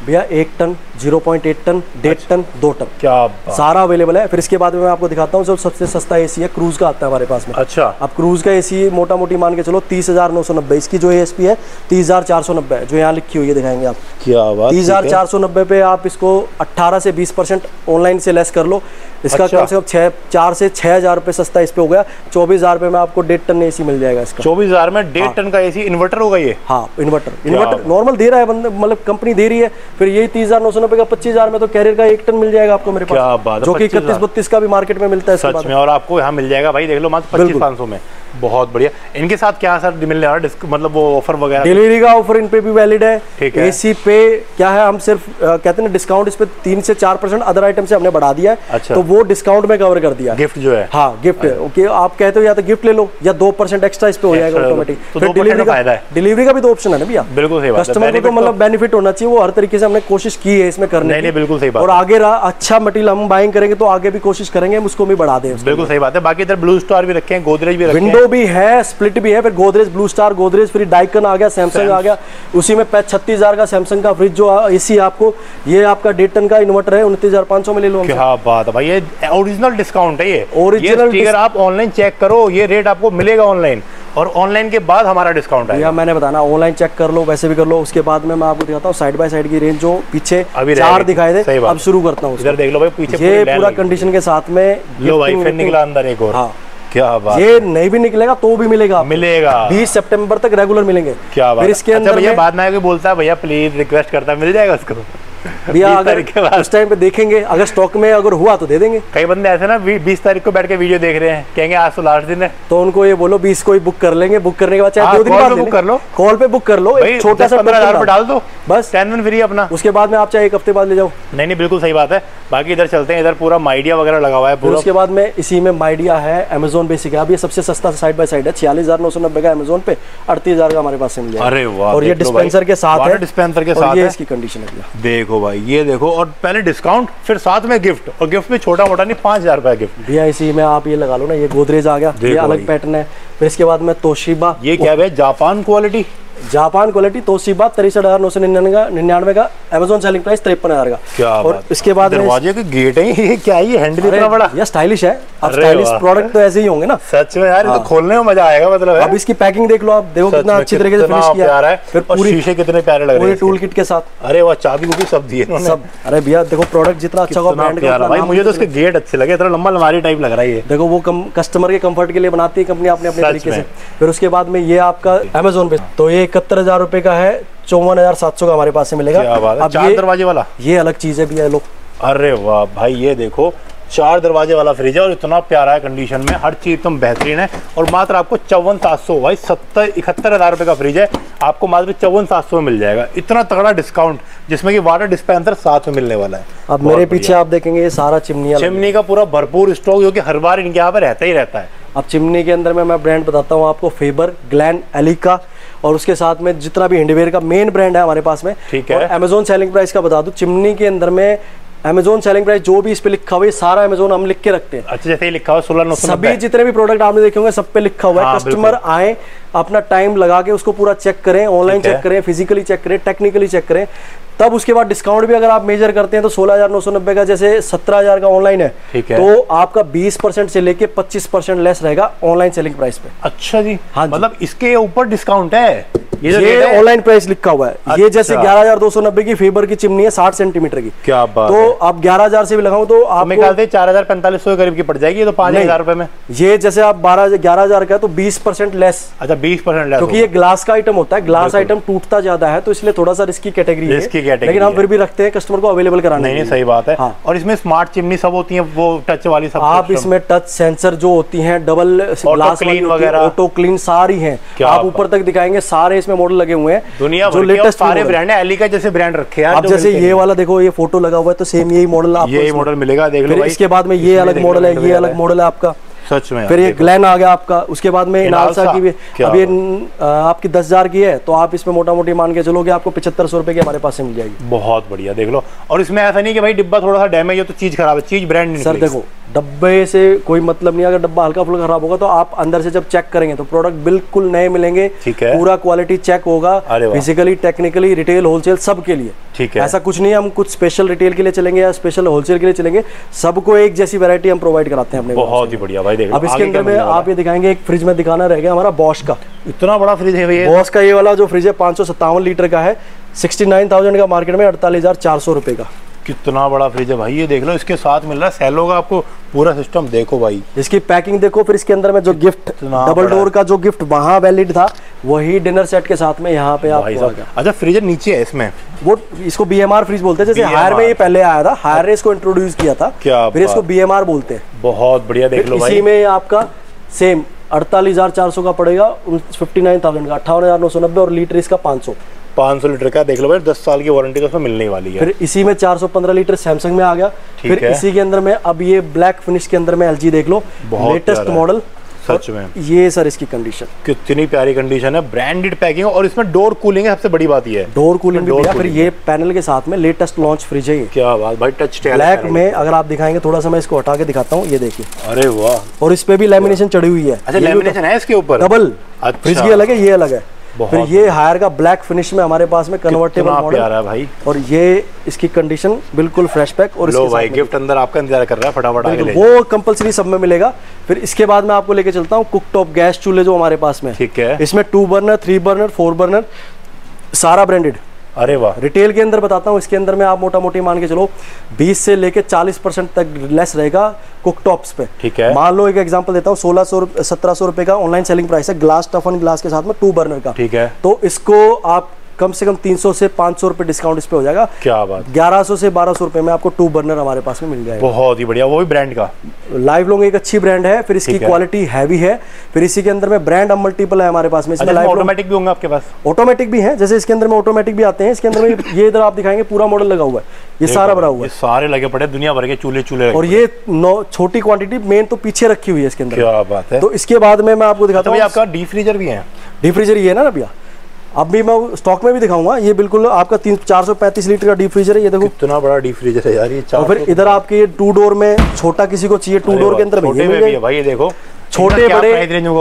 भैया 1 टन, 0.8 टन, 1.5 टन, 2 टन, क्या सारा अवेलेबल है। फिर इसके बाद में मैं आपको दिखाता हूँ जो सबसे सस्ता एसी है, क्रूज का आता है हमारे पास में। अच्छा, अब क्रूज का एसी मोटा मोटी मान के चलो 30,990, इसकी जो एएसपी है 30,490 है, जो यहाँ लिखी हुई है दिखाएंगे आप। क्या बात, 30,490 पे आप इसको 18 से 20% ऑनलाइन से लेस कर लो, इसका कम से कम 4 से 6,000 रुपये सस्ता इस पे हो गया। 24,000 रुपये में आपको 1.5 टन एसी मिल जाएगा इसका। 24,000 में 1.5 टन का एसी, इन्वर्टर होगा ये? हाँ, इन्वर्टर नॉर्मल दे रहा है बंदा, मतलब कंपनी दे रही है। फिर यही 30,990 का 25,000 में तो कैरियर का 1 टन मिल जाएगा आपको मेरे पास, जो कि 31-32 का भी मार्केट में मिलता है सच में। और आपको यहाँ मिल जाएगा भाई, देख लो मात्र 25,500 में। बहुत बढ़िया। इनके साथ क्या सर मिलने वाला मतलब वो ऑफर वगैरह? डिलीवरी का ऑफर इन पे भी वैलिड है। ठीक है। एसी पे क्या है, हम सिर्फ कहते हैं डिस्काउंट इस पे 3 से 4% अदर आइटम से हमने बढ़ा दिया है। अच्छा। तो वो डिस्काउंट में कवर कर दिया। गिफ्ट जो है, हाँ गिफ्ट है। ओके, आप कहते हो या तो गिफ्ट ले लो या 2% एक्स्ट्रा इस पे हो जाएगा ऑटोमेटिक। तो डिलीवरी का भी 2 ऑप्शन है ना भैया। बिल्कुल सही बात है। कस्टमर को तो मतलब बेनिफिट होना चाहिए, वो हर तरीके से हमने कोशिश की है इसमें करने की। बिल्कुल सही बात। और आगे अच्छा मटेरियल हम बाइंग करेंगे तो आगे भी कोशिश करेंगे हम उसको भी बढ़ा दें। बिल्कुल सही बात है। बाकी इधर ब्लू स्टार भी रखे हैं, गोदरेज भी रखे हैं, विंडो भी है, स्प्लिट भी है, फिर गोदरेज ब्लू स्टार, गोदरेज फिर डाइकन आ गया, सैमसंग आ गया, उसी में 36,000 का सैमसंग का फ्रिज जो एसी आपको, ये आपका 1.5 टन का इन्वर्टर है, 29,500 में ले लो। क्या बात है भाई, ये ओरिजिनल डिस्काउंट है। ये ओरिजिनल आप ऑनलाइन चेक करो, ये रेट आपको मिलेगा ऑनलाइन, और ऑनलाइन के बाद हमारा डिस्काउंट है। मैंने बताना ऑनलाइन चेक कर लो, वैसे भी कर लो। उसके बाद में मैं आपको दिखाता हूँ साइड बाय साइड की रेंज, जो पीछे 4 दिखाए थे, अब शुरू करता हूँ। इधर देख लो भाई, पीछे ये पूरा कंडीशन के साथ में। लो भाई, फिर निकला अंदर एक और। हाँ, क्या बात, ये नहीं भी निकलेगा तो भी मिलेगा 20 सितंबर तक रेगुलर मिलेंगे। क्या बात। फिर इसके अंदर भैया बाद में आके बोलता है भैया प्लीज रिक्वेस्ट करता है, मिल जाएगा उसको भैया अगर उस टाइम पे देखेंगे, अगर स्टॉक में अगर हुआ तो दे देंगे। कई बंदे ऐसे ना 20 तारीख को बैठ के वीडियो देख रहे हैं, कहेंगे आज तो लास्ट दिन है, तो उनको ये बोलो 20 को ही बुक कर लेंगे। बुक करने के बाद चाहे 2 दिन बाद बुक कर लो, कॉल पे बुक कर लो, छोटा सा 15,000 रुपए डाल दो, बस 10 दिन फ्री अपना। उसके बाद में आप चाहे 1 हफ्ते बाद ले जाओ। नहीं, बिल्कुल सही बात है। बाकी इधर चलते हैं, इधर पूरा माइडिया वगैरह लगा हुआ है पूरा। उसके बाद में इसी में माइडिया है, अमेजोन बेसिक है। अब ये सबसे सस्ता साइड बाय साइड है, 46,990 का अमेजोन पे, 38,000 का हमारे पास से मिल जाएगा। अरे वाह, और ये डिस्पेंसर के साथ है, डिस्पेंसर के साथ है, इसकी कंडीशन है। देखो भाई, ये देखो, और पहले डिस्काउंट फिर साथ में गिफ्ट, और गिफ्ट में छोटा मोटा नहीं, 5,000 रुपए गिफ्ट भैया। इसी में आप ये लगा लो ना, ये गोदरेज आ गया, ये अलग पैटर्न है। फिर इसके बाद में तोशिबा, ये क्या है, Japan quality, Japan quality Toshiba 63,999 का, अमेजोन सेलिंग प्राइस 53,000 का। क्या और बात। इसके बाद दरवाजे के गेट है, ये क्या है, ये हैंडल इतना बड़ा, ये स्टाइलिश है। अब स्टाइलिश प्रोडक्ट तो ऐसे ही होंगे ना, सच में यार। तो खोलने में मजा आएगा, मतलब है। अब इसकी पैकिंग देख लो आप, देखो कितना अच्छी तरीके से फिनिश किया है। फिर पूरी शीशे कितने प्यारे लग रहे हैं, टूल किट के साथ। अरे वाह, चाबी को भी सब दिए सब। अरे भैया देखो प्रोडक्ट जितना अच्छा होगा, ब्रांड का भाई। मुझे तो इसके गेट अच्छे लगे, इतना लंबा अलमारी टाइप लग रहा है ये। देखो वो कस्टमर के कंफर्ट के लिए बनाती है कंपनी अपने तरीके से। फिर उसके बाद में ये आपका अमेजोन पे, तो ये 71,000 रुपए का है, 54,700 का हमारे पास से मिलेगा। अब 4 दरवाजे वाला, ये अलग चीज है भैया। लोग, अरे वाह भाई, ये देखो 4 दरवाजे वाला फ्रिज है, और इतना प्यारा है कंडीशन में, हर चीज एकदम बेहतरीन है। और मात्र आपको 54,700 भाई, 71,000 रुपए का फ्रिज है, आपको मात्र 54,700 में मिल जाएगा। इतना तगड़ा डिस्काउंट, जिसमें कि वाटर डिस्पेंसर साथ में मिलने वाला है। अब मेरे पीछे आप देखेंगे ये सारा चिमनी का पूरा भरपूर स्टॉक, जो कि हर बार इनके यहाँ पे रहता ही रहता है। अब चिमनी के अंदर में मैं ब्रांड बताता हूँ आपको, फेबर, ग्लैन, एलिका, और उसके साथ में जितना भी हैंडीवेयर का मेन ब्रांड है हमारे पास में। ठीक है। अमेजोन सेलिंग प्राइस का बता दूं, चिमनी के अंदर में अमेजोन सेलिंग प्राइस जो भी इस पे लिखा हुआ है, सारा अमेजोन हम लिख के रखते हैं। अच्छा, जैसे ही लिखा हुआ 16,990, सभी जितने भी प्रोडक्ट आपने देखे होंगे सब पे लिखा हुआ है। कस्टमर आए, अपना टाइम लगा के उसको पूरा चेक करें, ऑनलाइन चेक करें, फिजिकली चेक करें, टेक्निकली चेक करें, तब उसके बाद डिस्काउंट भी अगर आप मेजर करते हैं तो 16,990 का, जैसे 17,000 का ऑनलाइन है, तो आपका 20% से लेके 25% लेस रहेगा ऑनलाइन सेलिंग प्राइस पे। अच्छा जी, हाँ, मतलब इसके ऊपर डिस्काउंट है। ये ऑनलाइन प्राइस लिखा हुआ है। अच्छा। ये जैसे 11,290 की फेबर की चिमनी है, 60 सेंटीमीटर की। क्या बात तो आप 11,000 से भी लगाओ तो आप 4,445 करीब की पड़ जाएगी, तो 5,000 रुपए में। ये जैसे आप 11,000 का है तो 20% लेस। अच्छा, 20% लेस, क्योंकि ये ग्लास का आइटम होता है, ग्लास आइटम टूटता ज्यादा है, तो इसलिए थोड़ा सा रिस्की कैटेगरी है, लेकिन हम फिर भी रखते हैं कस्टमर को अवेलेबल कराने। नहीं, सही बात है। हाँ। और इसमें स्मार्ट चिमनी सब होती है, वो टच वाली सब, आप इसमें टच सेंसर जो होती हैं, डबल ग्लास क्लीन वगैरह, ऑटो क्लीन सारी हैं। आप ऊपर तक दिखाएंगे, सारे इसमें मॉडल लगे हुए हैं, दुनिया भर के सारे ब्रांड है। एलिका जैसे ब्रांड रखे हैं। अब जैसे ये वाला देखो, ये फोटो लगा हुआ है, तो सेम यही मॉडल आपको, यही मॉडल मिलेगा, देख लो भाई। इसके बाद में ये अलग मॉडल है, ये अलग मॉडल है आपका, सच में। फिर ये ग्लैन आ गया आपका। उसके बाद में इनालसा की भी, अब ये आपकी 10,000 की है, तो आप इसमें मोटा मोटी मान के चलोगे आपको 7500 रुपए की हमारे पास से मिल जाएगी। बहुत बढ़िया, देख लो। और इसमें ऐसा नहीं कि भाई डिब्बा थोड़ा सा डैमेज हो तो चीज खराब है, चीज ब्रांड। सर देखो, डब्बे से कोई मतलब नहीं, अगर डब्बा हल्का फुल्का खराब होगा तो आप अंदर से जब चेक करेंगे तो प्रोडक्ट बिल्कुल नए मिलेंगे। ठीक है, पूरा क्वालिटी चेक होगा, फिजिकली, टेक्निकली, रिटेल, होलसेल सब के लिए। ठीक है, ऐसा कुछ नहीं है हम कुछ स्पेशल रिटेल के लिए चलेंगे या स्पेशल होलसेल के लिए चलेंगे, सबको एक जैसी वैरायटी हम प्रोवाइड कराते हैं अपने। बहुत ही बढ़िया भाई, देखो अब इसके अंदर में आप ये दिखाएंगे, एक फ्रिज में दिखाना रह गया हमारा बॉश का, इतना बड़ा फ्रिज है भैया। बॉश का ये वाला जो फ्रिज है 557 लीटर का है, 69,000 का, मार्केट में 48,400 रुपए का। कितना बड़ा फ्रिज है भाई, ये देख लो, इसके साथ मिल रहा है सेलो का आपको पूरा सिस्टम। देखो भाई इसकी पैकिंग देखो, फिर इसके अंदर में जो गिफ्ट डबल डोर का जो गिफ्ट वहां वैलिड था वही डिनर सेट के साथ में यहाँ पे आपको। अच्छा फ्रीजर नीचे है इसमें, वो इसको BMR फ्रिज बोलते हैं, जैसे हायर में ये पहले आया था, हायर ने इसको इंट्रोड्यूस किया था, फिर इसको BMR बोलते हैं। बहुत बढ़िया, देख लो भाई। इसी में आपका सेम 48,400 का पड़ेगा, 59,000 का 58,990 और लीटर इसका 500 लीटर का। देख लो भाई 10 साल की वारंटी तो उसमें मिलने वाली है। फिर इसी में 415 लीटर सैमसंग में आ गया। फिर इसी के अंदर में अब ये ब्लैक फिनिश के अंदर में LG देख लो, लेटेस्ट मॉडल, सच में ये सर इसकी कंडीशन कितनी प्यारी कंडीशन है, ब्रांडेड पैकिंग और इसमें डोर कूलिंग है, सबसे बड़ी बात ये है डोर कूलिंग भी है। फिर ये पैनल के साथ में लेटेस्ट लॉन्च फ्रिज है। क्या बात भाई, टच ब्लैक में अगर आप दिखाएंगे, थोड़ा सा मैं इसको हटा के दिखाता हूँ, ये देखिए। अरे वाह, और इस पे भी लेमिनेशन चढ़ी हुई है। अच्छा लेमिनेशन है इसके ऊपर, डबल फ्रिज की अलग है, ये अलग है। फिर ये हायर का ब्लैक फिनिश में हमारे पास में कन्वर्टेबल मॉडल है भाई, और ये इसकी कंडीशन बिल्कुल फ्रेश पैक। और लो भाई गिफ्ट अंदर आपका इंतजार कर रहा है, फटाफट आके ले वो कंपलसरी सब में मिलेगा। फिर इसके बाद मैं आपको लेके चलता हूँ कुक टॉप गैस चूल्हे जो हमारे पास में। ठीक है, इसमें 2 बर्नर, 3 बर्नर, 4 बर्नर, सारा ब्रांडेड। अरे वाह, रिटेल के अंदर बताता हूँ, इसके अंदर में आप मोटा मोटी मान के चलो 20 से लेके 40% तक लेस रहेगा कुकटॉप्स पे। ठीक है, मान लो एक एग्जांपल देता हूँ, 1600-1700 रुपए का ऑनलाइन सेलिंग प्राइस है, ग्लास टफन ग्लास के साथ में 2 बर्नर का। ठीक है, तो इसको आप कम से कम 300 से 500 रुपए डिस्काउंट इस पे हो जाएगा। क्या बात, 1100 से 1200 रुपए में आपको 2 बर्नर हमारे पास में मिल जाएगा। बहुत ही बढ़िया, वो भी ब्रांड का। लाइव लॉन्ग एक अच्छी ब्रांड है, फिर इसकी क्वालिटी हैवी है। फिर इसी के अंदर में ब्रांड अब मल्टीपल है हमारे पास में। इसमें ऑटोमेटिक भी होंगे आपके पास? ऑटोमेटिक भी है, जैसे इसके अंदर में ऑटोमेटिक भी आते हैं। इसके अंदर में ये इधर आप दिखाएंगे पूरा मॉडल लगा हुआ है, ये सारा भरा हुआ है, सारे लगे पड़े दुनिया भर के चूल्हे। और ये छोटी क्वांटिटी मेन तो पीछे रखी हुई है इसके अंदर। क्या बात है। तो इसके बाद में मैं आपको दिखाता हूँ, आपका डीप फ्रीजर भी है। डीप फ्रीजर ये है ना भैया, अब भी मैं स्टॉक में भी दिखाऊंगा। ये बिल्कुल आपका 435 लीटर का डीप फ्रीजर है, ये देखो कितना बड़ा डीप फ्रीजर है यार ये। और फिर इधर आपके ये 2 डोर में, छोटा किसी को चाहिए 2 डोर के अंदर में भी है भाई, ये देखो छोटे बड़े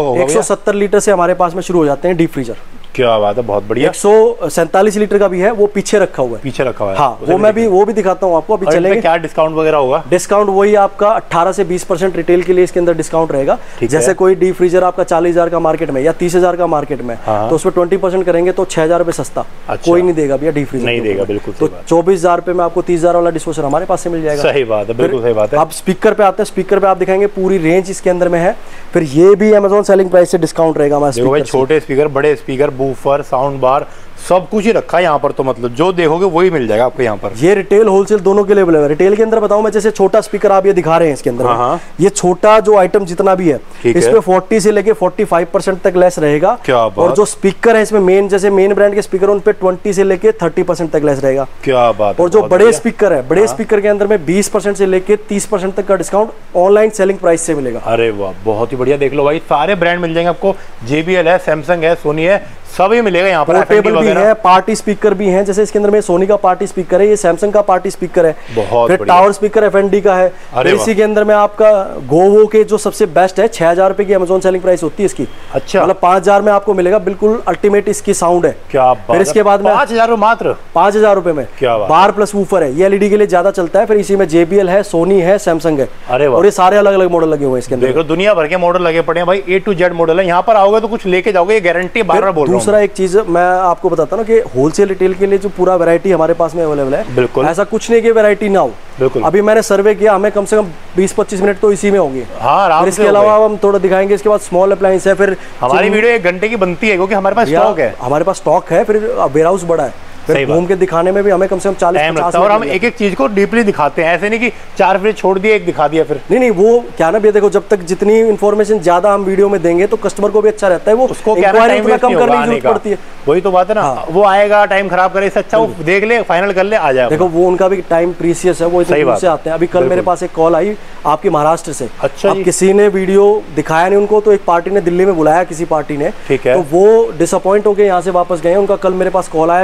170 लीटर से हमारे पास में शुरू हो जाते हैं डीप फ्रीजर। क्या बात है, बहुत बढ़िया। 147 लीटर का भी है, वो पीछे रखा हुआ है। पीछे रखा हुआ है, हाँ, वो भी दिखाता हूँ आपको। अभी चलेंगे, क्या डिस्काउंट वगैरह होगा? डिस्काउंट वही आपका 18 से 20% रिटेल के लिए इसके अंदर डिस्काउंट रहेगा। जैसे कोई डीप फ्रीजर आपका 40,000 का मार्केट में या 30,000 का मार्केट में, तो उसमें 20% करेंगे तो 6,000 रुपए सस्ता। कोई नहीं देगा भैया डीप फ्रीजर, नहीं देगा बिल्कुल। तो 24,000 रुपए में आपको 30,000 वाला डिस्पोजर हमारे पास से मिल जाएगा। सही बात है, बिल्कुल सही बात है। आप स्पीकर पे आते हैं, स्पीकर पे आप दिखाएंगे पूरी रेंज इसके अंदर में है। फिर ये भी अमेज़न सेलिंग प्राइस से डिस्काउंट रहेगा हमारे। छोटे स्पीकर, बड़े स्पीकर, बूफर, साउंड बार, सब कुछ ही रखा है यहाँ पर। तो मतलब जो देखोगे वही मिल जाएगा आपको यहाँ पर। ये रिटेल होलसेल दोनों के लिए अवेलेबल है। रिटेल के अंदर बताऊं मैं, जैसे छोटा स्पीकर आप ये दिखा रहे हैं इसके अंदर, ये छोटा जो आइटम जितना भी है इसमें 40 से लेके 45% तक लेस रहेगा। और जो स्पीकर है इसमें मेन, जैसे मेन ब्रांड के स्पीकर, उन पे 20 से लेके 30% तक लेस रहेगा। क्या बात। और जो बड़े स्पीकर है, बड़े स्पीकर के अंदर में 20% से लेके 30% तक का डिस्काउंट ऑनलाइन सेलिंग प्राइस से मिलेगा। अरे वाह, बहुत ही बढ़िया। देख लो भाई, सारे ब्रांड मिल जाएंगे आपको। JBL है, सैमसंग है, सोनी है, सभी मिलेगा यहाँ पर। पोर्टेबल भी है, पार्टी स्पीकर भी है, जैसे इसके अंदर में सोनी का पार्टी स्पीकर है, ये सैमसंग का पार्टी स्पीकर है। बहुत फिर टावर स्पीकर FND का है। इसी के अंदर में आपका गोवो के जो सबसे बेस्ट है, 6,000 रुपए की अमेज़न सेलिंग प्राइस होती है इसकी। अच्छा, मतलब 5,000 में आपको मिलेगा, बिल्कुल अल्टीमेट इसकी साउंड है। क्या फिर इसके बाद में 5,000 मात्र 5,000 रुपए में बार प्लस वूफर है, ये LED के लिए ज्यादा चलता है। फिर इसी में JBL है, सोनी है, सैमसंग है। अरे और ये सारे अलग अलग मॉडल लगे हुए हैं इसके अंदर। देखो दुनिया भर के मॉडल लगे पड़े हैं भाई, A to Z मॉडल है। यहाँ पर आओगे तो कुछ लेके जाओगे, ये गारंटी बार बार बोल रहा हूं। दूसरा एक चीज मैं आपको बताता हूँ कि होलसेल रिटेल के लिए जो पूरा वैरायटी हमारे पास में अवेलेबल है, बिल्कुल ऐसा कुछ नहीं कि वैरायटी ना हो। बिल्कुल, अभी मैंने सर्वे किया, हमें कम से कम 20-25 मिनट तो इसी में होंगे। हाँ, इसके अलावा हम थोड़ा दिखाएंगे। इसके बाद स्मॉल अप्लायंस है। फिर हमारी वीडियो 1 घंटे की बनती है क्योंकि हमारे पास स्टॉक है। हमारे पास स्टॉक है, फिर वेयर हाउस बड़ा है, फिर घूम के दिखाने में भी हमें कम से कम 40-50 और हम एक एक चीज को डीपली दिखाते हैं। ऐसे नहीं कि 4 फ्रिज छोड़ दिया, 1 दिखा दिया। फिर नहीं, वो क्या ना भैया, देखो जब तक जितनी इन्फॉर्मेशन ज्यादा हम वीडियो में देंगे तो कस्टमर को भी अच्छा रहता है। वो उसको कम करने की जरूरत पड़ती है। वही तो बात है ना, वो आएगा टाइम खराब करे, इससे अच्छा वो देख ले, फाइनल कर ले, आ जाए। देखो वो उनका भी टाइम प्रीसियस है, वो इतने दूर से आते हैं। अभी कल मेरे पास एक कॉल आई आपकी महाराष्ट्र से। अच्छा, किसी ने वीडियो दिखाया नहीं उनको, तो एक पार्टी ने दिल्ली में बुलाया, किसी पार्टी ने। ठीक है, तो वो डिसअपॉइंट होकर यहाँ से वापस गए। उनका कल मेरे पास कॉल आया शाम को,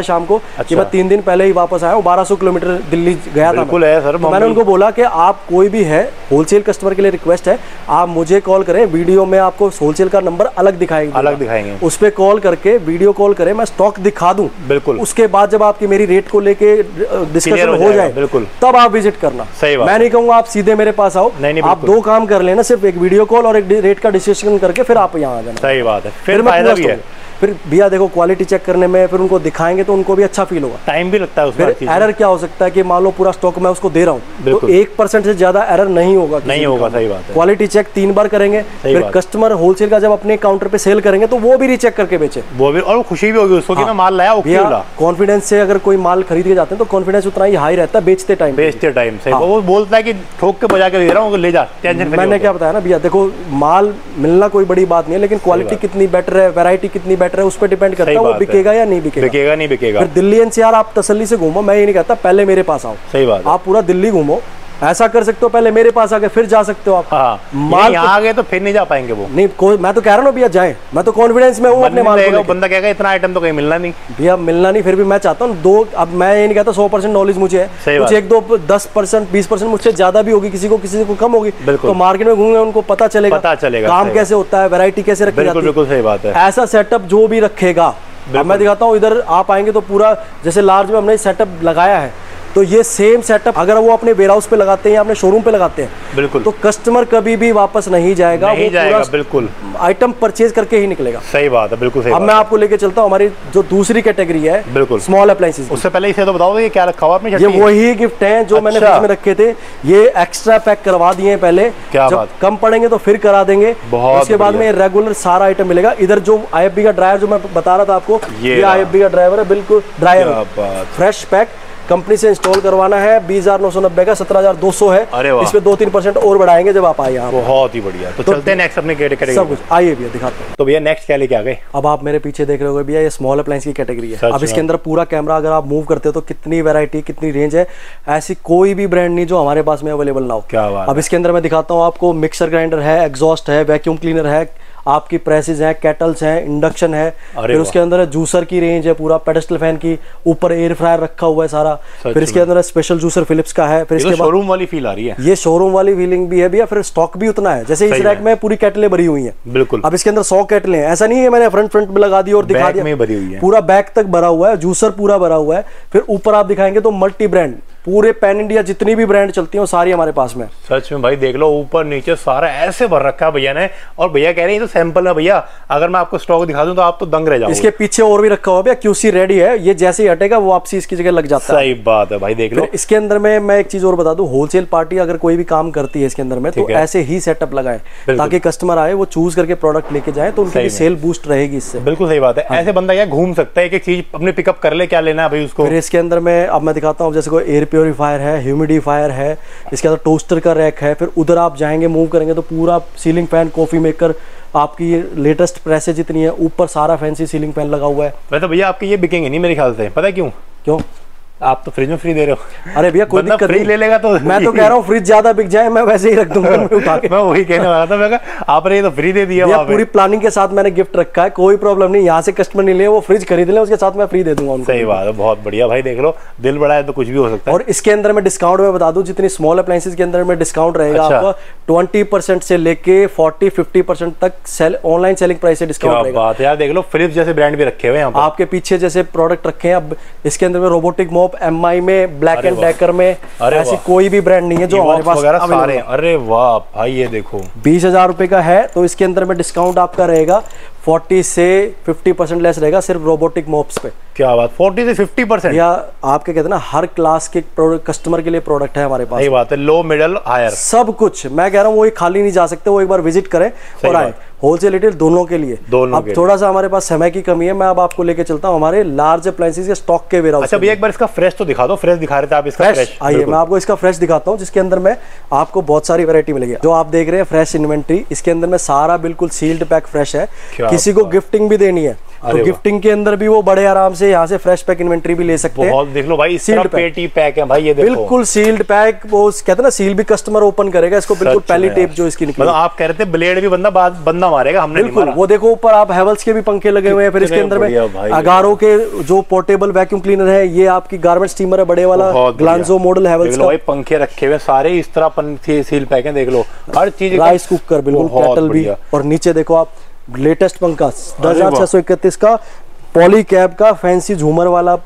कि मैं 3 दिन पहले ही वापस आया हूँ, 1200 किलोमीटर दिल्ली गया था। बिल्कुल है सर। तो मैंने उनको बोला कि आप कोई भी है होलसेल कस्टमर के लिए रिक्वेस्ट है, आप मुझे कॉल करें, वीडियो में आपको होलसेल का नंबर अलग दिखाएंगे, उस पर कॉल करके वीडियो कॉल करें, मैं स्टॉक दिखा दूं। बिल्कुल। उसके बाद जब आपकी मेरी रेट को लेके डिस्कशन हो जाए, बिल्कुल, तब आप विजिट करना। सही बात। मैं नहीं कहूंगा आप सीधे मेरे पास आओ, आप 2 काम कर लेना, सिर्फ एक वीडियो कॉल और एक रेट का डिस्कशन करके फिर आप यहाँ आ जाना। सही बात है, फिर फायदा भी है। फिर भैया देखो क्वालिटी चेक करने में, फिर उनको दिखाएंगे तो उनको भी अच्छा फील होगा। टाइम भी लगता है उसमें। फिर एरर क्या हो सकता है कि मान लो पूरा स्टॉक मैं उसको दे रहा हूँ तो 1% से ज्यादा एरर नहीं होगा। नहीं होगा, सही बात है। क्वालिटी चेक 3 बार करेंगे, फिर कस्टमर होलसेल का जब अपने काउंटर पे सेल करेंगे तो वो भी रीचेक करके बेचे, वो भी, और खुशी भी होगी उसको कि मैं माल लाया। कॉन्फिडेंस से अगर कोई माल खरीद के जाते हैं तो कॉन्फिडेंस उतना ही हाई रहता है बेचते टाइम। सही, वो बोलता है कि ठोक के बजा के दे रहा हूँ, ले जा, टेंशन। मैंने क्या बताया ना भैया, देखो माल मिलना कोई बड़ी बात नहीं है, लेकिन क्वालिटी कितनी बेटर है, वैरायटी कितनी बेटर है, उस पर डिपेंड करता है वो बिकेगा या नहीं बिकेगा। फिर दिल्ली एनसीआर आप तसल्ली से घूमो, मैं ये नहीं कहता पहले मेरे पास आओ। सही बात। आप पूरा दिल्ली घूमो, ऐसा कर सकते हो, पहले मेरे पास आके फिर जा सकते हो आप। माल यहाँ आ गए तो फिर नहीं जा पाएंगे वो। नहीं, मैं तो कह रहा हूँ भैया जाए, मैं तो कॉन्फिडेंस में हूँ अपने माल को। बंदा कहेगा इतना आइटम तो कहीं मिलना नहीं भैया, मिलना नहीं, फिर भी मैं चाहता हूँ अब मैं ये नहीं कहता 100% नॉलेज मुझे है, कुछ 1-2 10% 20% मुझसे ज्यादा भी होगी, किसी को कम होगी, तो मार्केट में घूमेंगे उनको पता चलेगा काम कैसे होता है, वैरायटी कैसे रखी जाती है। बिल्कुल सही बात है। ऐसा सेटअप जो भी रखेगा, मैं दिखाता हूँ, इधर आप आएंगे तो पूरा जैसे लार्ज में हमने सेटअप लगाया है, तो ये सेम सेटअप अगर वो अपने वेयर हाउस पे लगाते हैं या अपने शोरूम पे लगाते हैं, बिल्कुल, तो कस्टमर कभी भी वापस नहीं जाएगा, वो पूरा बिल्कुल आइटम परचेज करके ही निकलेगा। सही बात है, बिल्कुल सही। अब मैं आपको लेके चलता हूँ हमारी जो दूसरी कैटेगरी है, बिल्कुल स्मॉल अप्लायंसेस। उससे पहले इसे तो बताओ ये क्या रखा हुआ आपने? ये वही गिफ्ट हैं जो मैंने फ्रिज में रखे थे, ये एक्स्ट्रा पैक करवा दिए हैं पहले, जब कम पड़ेंगे तो फिर करा देंगे, उसके बाद में रेगुलर सारा आइटम मिलेगा। इधर जो IFB का ड्रायर जो मैं बता रहा था आपको, ये IFB का ड्राइवर है, बिल्कुल ड्रायर फ्रेश पैक, कंपनी से इंस्टॉल करवाना है, 20,990 का, 17,200 है। इस पे 2-3% और बढ़ाएंगे जब आप आए यहाँ। बहुत ही बढ़िया। तो चलते हैं नेक्स्ट अपने कैटेगरी सब कुछ। आइए भैया दिखाते हैं। तो भैया नेक्स्ट क्या लेके आ गए? अब आप मेरे पीछे देख रहे हो भैया, ये स्मॉल अप्लायंस की कैटेगरी है। अब इसके अंदर पूरा कैमरा अगर आप मूव करते हो तो कितनी वैरायटी, कितनी रेंज है, ऐसी कोई भी ब्रांड नहीं जो हमारे पास में अवेलेबल ना हो। क्या बात। अब इसके अंदर मैं दिखाता हूँ आपको, मिक्सर ग्राइंडर है, एग्जॉस्ट है, वैक्यूम क्लीनर है, आपकी प्रेसेस हैं, केटल्स हैं, इंडक्शन है, फिर उसके अंदर जूसर की रेंज है, पूरा पेडेस्टल फैन की, ऊपर एयर फ्रायर रखा हुआ है सारा, फिर इसके अंदर स्पेशल जूसर फिलिप्स का है। फिर इसके बाद शोरूम वाली फील आ रही है, ये शोरूम वाली फीलिंग भी है भैया। फिर स्टॉक भी उतना है, जैसे इस रैक में पूरी केटलें भरी हुई हैं, बिल्कुल। अब इसके अंदर 100 केटलें हैं, ऐसा नहीं है मैंने फ्रंट में लगा दी और दिखा दिया, भरी हुई है, पूरा बैक तक भरा हुआ है, जूसर पूरा भरा हुआ है। फिर ऊपर आप दिखाएंगे तो मल्टी ब्रांड, पूरे पैन इंडिया जितनी भी ब्रांड चलती हैं वो सारी हमारे पास में। सच में भाई देख लो, ऊपर नीचे सारा ऐसे भर रखा है भैया ने, और भैया कह रहे हैं ये तो सैंपल है भैया, अगर मैं आपको स्टॉक दिखा दूं तो आप तो दंग रह जाओगे। इसके पीछे और भी रखा हुआ भैया, QC रेडी है, ये जैसे ही हटेगा वो वापसी इसकी जगह लग जाता है। सही बात है भाई, देख लो। इसके अंदर में मैं एक चीज और बता दूं, होलसेल पार्टी अगर कोई भी काम करती है इसके अंदर में तो ऐसे ही सेटअप लगाए ताकि कस्टमर आए, वो चूज करके प्रोडक्ट लेके जाए, तो उनकी सेल बूस्ट रहेगी इससे। बिल्कुल सही बात है। ऐसे बंदा क्या घूम सकता है, एक एक चीज अपने पिकअप कर ले, क्या लेना है भाई उसको। फिर इसके अंदर में अब मैं दिखाता हूँ, जैसे कोई एयर प्योरीफायर है, ह्यूमिडिफायर है, इसके अंदर टोस्टर का रैक है। फिर उधर आप जाएंगे, मूव करेंगे तो पूरा सीलिंग फैन, कॉफी मेकर, आपकी लेटेस्ट प्रेसेस जितनी है, ऊपर सारा फैंसी सीलिंग फैन लगा हुआ है। वैसे भैया आपके ये बिकेंगे नहीं मेरे ख्याल से, पता है क्यों? क्यों? आप तो फ्रिज में फ्री दे रहे हो। अरे भैया कोई दिक्कत नहीं, ले लेगा तो मैं तो कह रहा हूँ फ्रिज ज्यादा बिक जाए, मैं वैसे ही रख दूंगा उठा के। मैं वही कहने वाला था, मैं कहा आपने ये तो फ्री दे दिया। पूरी प्लानिंग के साथ मैंने गिफ्ट रखा है, कोई प्रॉब्लम नहीं, यहाँ से कस्टमर नहीं ले, वो फ्रिज खरीद ले, उसके साथ मैं फ्री दे दूंगा उनको। सही बात है, बहुत बढ़िया भाई, देख लो दिल बड़ा है तो कुछ भी हो सकता है। और इसके अंदर में डिस्काउंट में बता दूं, जितनी स्मॉल अप्लायंसेस के अंदर में डिस्काउंट रहेगा आपका 20% से लेके 40-50% तक ऑनलाइन सेलिंग प्राइस से डिस्काउंट रहेगा। बात है यार, देख लो फिलिप्स जैसे ब्रांड भी रखे हुए हैं आपके पीछे, जैसे प्रोडक्ट रखे हैं। अब इसके अंदर में रोबोटिक मॉप MI में, ब्लैक एंड डेकर में, ऐसी कोई भी ब्रांड नहीं है जो हमारे पास सारे। अरे वाह भाई, ये देखो 20,000 रुपए का है, तो इसके अंदर में डिस्काउंट आपका रहेगा 40 से 50% लेस रहेगा सिर्फ रोबोटिक मॉप्स पे। क्या बात, 40 से 50%? या आपके कहते हैं ना, हर क्लास के कस्टमर के लिए प्रोडक्ट है हमारे पास। सही बात है, लो मिडिल हायर सब कुछ। मैं कह रहा हूँ वो खाली नहीं जा सकते, वो एक बार विजिट करें और आए, होलसेल रिटेल दोनों के लिए। अब थोड़ा सा हमारे पास समय की कमी है, मैं अब आपको लेके चलता हूँ हमारे लार्ज अप्लायंसेस के स्टॉक के वेयरहाउस। अच्छा भैया, एक बार इसका फ्रेश तो दिखा दो। फ्रेश दिखा रहे थे आप, इसका फ्रेश आइए मैं आपको इसका फ्रेश दिखाता हूँ, जिसके अंदर में आपको बहुत सारी वैरायटी मिलेगी। जो आप देख रहे हैं फ्रेश इन्वेंट्री, इसके अंदर में सारा बिल्कुल सील्ड पैक फ्रेश है, किसी को गिफ्टिंग भी देनी है तो गिफ्टिंग के अंदर भी वो बड़े आराम से यहाँ से फ्रेश पैक इन्वेंट्री भी ले सकते हैं। बहुत देख लो भाई, सील्ड पेटी पैक है भाई, ये देखो बिल्कुल सील्ड पैक। वो कहते हैं ना सील भी कस्टमर ओपन करेगा इसको, बिल्कुल पहली टेप जो इसकी निकली। मतलब आप कह रहे थे ब्लेड भी बंदा मारेगा, हमने नहीं मारा। वो देखो ऊपर आप हेवल्स के भी पंखे लगे हुए हैं। फिर इसके अंदर में अगारो के जो पोर्टेबल वैक्यूम क्लीनर है, ये आपकी गारमेंट स्टीमर है बड़े वाला, ग्लांजो मॉडल हेवल्स का। पंखे रखे हुए सारे इस तरह सील पैक है, देख लो हर चीज। राइस कुकर बिल्कुल कैटल भी। और नीचे देखो आप लेटेस्ट पंखा 10,631 का पॉली कैब का फैंसी झूमर वाला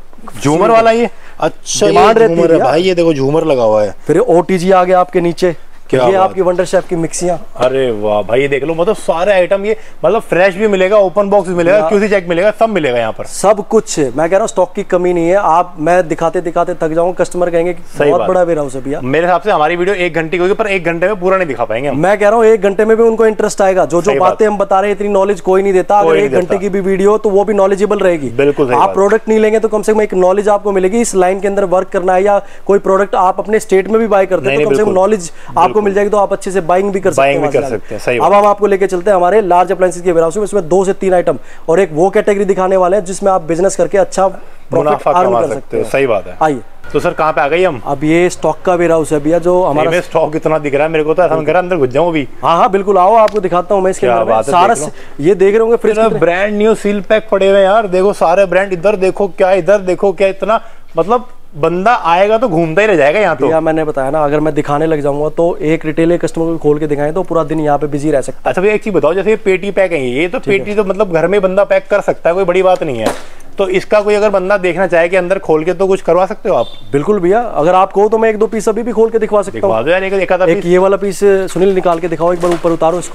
ये अच्छा डिमांड रहती है भाई। ये देखो झूमर लगा हुआ है। फिर ओटीजी आ गया आपके नीचे, ये आपकी वंडर शेफ की मिक्सियां। अरे वाह भाई, ये देख लो मतलब सारे आइटम, ये मतलब फ्रेश भी मिलेगा, ओपन बॉक्स भी मिलेगा, क्यूसी चेक मिलेगा, सब मिलेगा यहाँ पर, सब कुछ। मैं कह रहा हूँ स्टॉक की कमी नहीं है। आप मैं दिखाते दिखाते थक जाऊंगा, कस्टमर कहेंगे कि बहुत बड़ा वेयर हाउस है भैया। मेरे हिसाब से हमारी वीडियो 1 घंटे की होगी, पर 1 घंटे में पूरा नहीं दिखा पाएंगे। मैं कह रहा हूँ 1 घंटे में भी उनको इंटरेस्ट आएगा। जो बातें हम बता रहे हैं इतनी नॉलेज कोई नहीं देता। अगर 1 घंटे की भी वीडियो तो वो भी नॉलेजेबल रहेगी। बिल्कुल। आप प्रोडक्ट नहीं लेंगे तो कम से कम एक नॉलेज आपको मिलेगी, इस लाइन के अंदर वर्क करना है, या कोई प्रोडक्ट आप अपने स्टेट में भी बाय करते हैं तो कम से कम नॉलेज आपको मिल जाएगी, तो आप अच्छे से बाइंग भी कर सकते हैं। अब हम आपको लेके चलते हैं हमारे लार्ज अप्लायंसेस के वेयरहाउस में। इसमें 2 से 3 आइटम और एक वो कैटेगरी दिखाने वाले हैं जिसमें आप बिजनेस करके अच्छा प्रॉफिट अर्न कर सकते हैं। सही बात है। आइए तो सर कहाँ पे आ गई हम? अब ये स्टॉक का वेयरहाउस है भैया, जो हमारा स्टॉक इतना दिख रहा है मेरे को, तो ऐसा लग रहा है अंदर घुस जाऊं अभी। हाँ बिल्कुल, आओ आपको दिखाता हूँ मैं इसके अंदर सारा। ये देख रहे होंगे fridge brand new seal pack पड़े हुए यार, देखो सारे ब्रांड। इधर देखो क्या, इधर देखो क्या, इतना मतलब बंदा आएगा तो घूमता ही रह जाएगा यहाँ। तो मैंने बताया ना, अगर मैं दिखाने लग जाऊंगा तो एक रिटेल कस्टमर को खोल के दिखाएं तो पूरा दिन यहाँ पे बिजी रह सकता है। अच्छा भैया एक चीज बताओ, जैसे ये पेटी पैक है, ये तो पेटी तो मतलब घर में बंदा पैक कर सकता है, कोई बड़ी बात नहीं है। तो इसका कोई अगर बंदा देखना चाहे कि अंदर खोल के, तो कुछ करवा सकते हो आप? बिल्कुल भैया, अगर आप कहो तो मैं 1-2 पीस अभी भी खोल के दिखवा सकता हूँ। एक ये वाला पीस सुनील निकाल के दिखाओ, एक बार ऊपर उतारो इसको।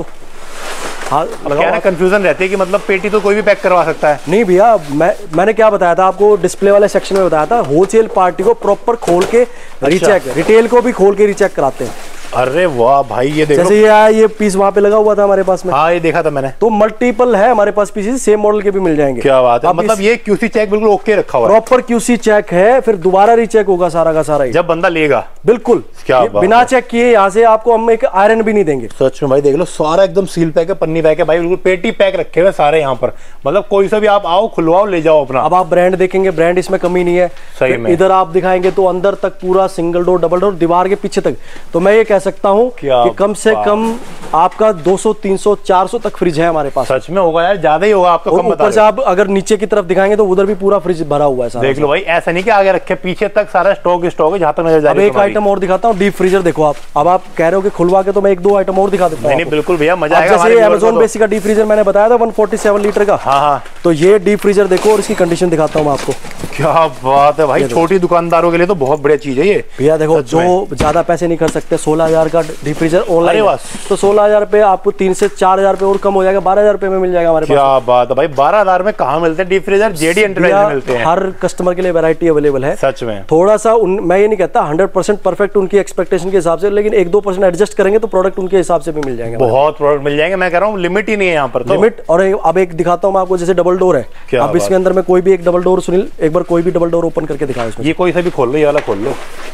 हाँ, क्या ना कंफ्यूजन रहती है कि मतलब पेटी तो कोई भी पैक करवा सकता है। नहीं भैया, मैंने क्या बताया था आपको डिस्प्ले वाले सेक्शन में बताया था, होलसेल पार्टी को प्रॉपर खोल के रीचेक, रिटेल को भी खोल के रीचेक कराते हैं। अरे वाह भाई, ये देखो जैसे ये पीस वहाँ पे लगा हुआ था हमारे पास में। हाँ ये देखा था मैंने। तो मल्टीपल है हमारे पास पीसेस, सेम मॉडल के भी मिल जाएंगे। क्या बात है, मतलब ये क्यूसी चेक बिल्कुल ओके रखा हुआ है, प्रॉपर क्यूसी चेक है, फिर दोबारा रीचेक होगा सारा का सारा जब बंदा लेगा। बिल्कुल, क्या बिना चेक किए यहाँ से आपको हम एक आयरन भी नहीं देंगे। सच में भाई देख लो, सारा एकदम सील पैक है, पन्नी पैक है भाई, बिल्कुल पेटी पैक रखे हुए सारे यहाँ पर। मतलब कोई सा भी आप आओ, खुलवाओ, ले जाओ अपना। अब आप ब्रांड देखेंगे, ब्रांड इसमें कमी नहीं है। सही में इधर आप दिखाएंगे तो अंदर तक पूरा सिंगल डोर, डबल डोर, दीवार के पीछे तक। तो मैं ये कह सकता हूँ कि कम से कम आपका 200, 300, 400 तक फ्रिज है हमारे पास। सच में होगा यार, ज्यादा ही होगा आपका। कम ऊपर से आप अगर नीचे की तरफ दिखाएंगे तो उधर भी पूरा फ्रिज भरा हुआ है सारा। देख लो भाई, ऐसा नहीं कि आगे रखे, पीछे तक सारा स्टॉक है जहां तक नजर जा रही है। अब एक आइटम और दिखाता हूँ, डीप फ्रीजर देखो आप। अब आप कह रहे हो कि खुलवा के, तो मैं 1-2 आइटम और दिखा देता हूँ। नहीं बिल्कुल भैया, मजा आएगा। जैसे अमेज़न बेसिक का डीप फ्रीजर मैंने बताया था 147 लीटर का। हाँ, तो ये डीप फ्रीजर देखो और इसकी कंडीशन दिखाता हूँ मैं आपको। क्या बात है भाई, छोटी दुकानदारों के लिए तो बहुत बढ़िया चीज है ये भैया। देखो जो ज्यादा पैसे नहीं कर सकते, 16,000 का डीप फ्रीजर ऑनलाइन, तो 16,000 पे आपको 3 से 4,000 पे और कम हो जाएगा, 12,000 रुपए में मिल जाएगा हमारे पास। क्या बात है भाई, 12,000 में कहाँ मिलते हैं डीप फ्रीजर? जेडी एंटरप्राइज में मिलते हैं। हर कस्टमर के लिए वैरायटी अवेलेबल है। सच में थोड़ा सा मैं ये नहीं कहता 100% परफेक्ट उनकी एक्सपेक्टेशन के हिसाब से, लेकिन 1-2% एडजस्ट करेंगे तो प्रोडक्ट उनके हिसाब से भी मिल जाएंगे। बहुत प्रोडक्ट मिल जाएंगे, मैं कह रहा हूँ लिमिट ही नहीं है यहाँ पर तो। लिमिट। और अब एक दिखाता हूँ मैं आपको, जैसे डबल डोर है। अब इसके अंदर में कोई भी एक डबल डोर, सुनील एक बार कोई भी डबल डोर ओपन करके दिखाओ इसमें। ये कोई सा भी खोल लो, ये वाला खोल लो।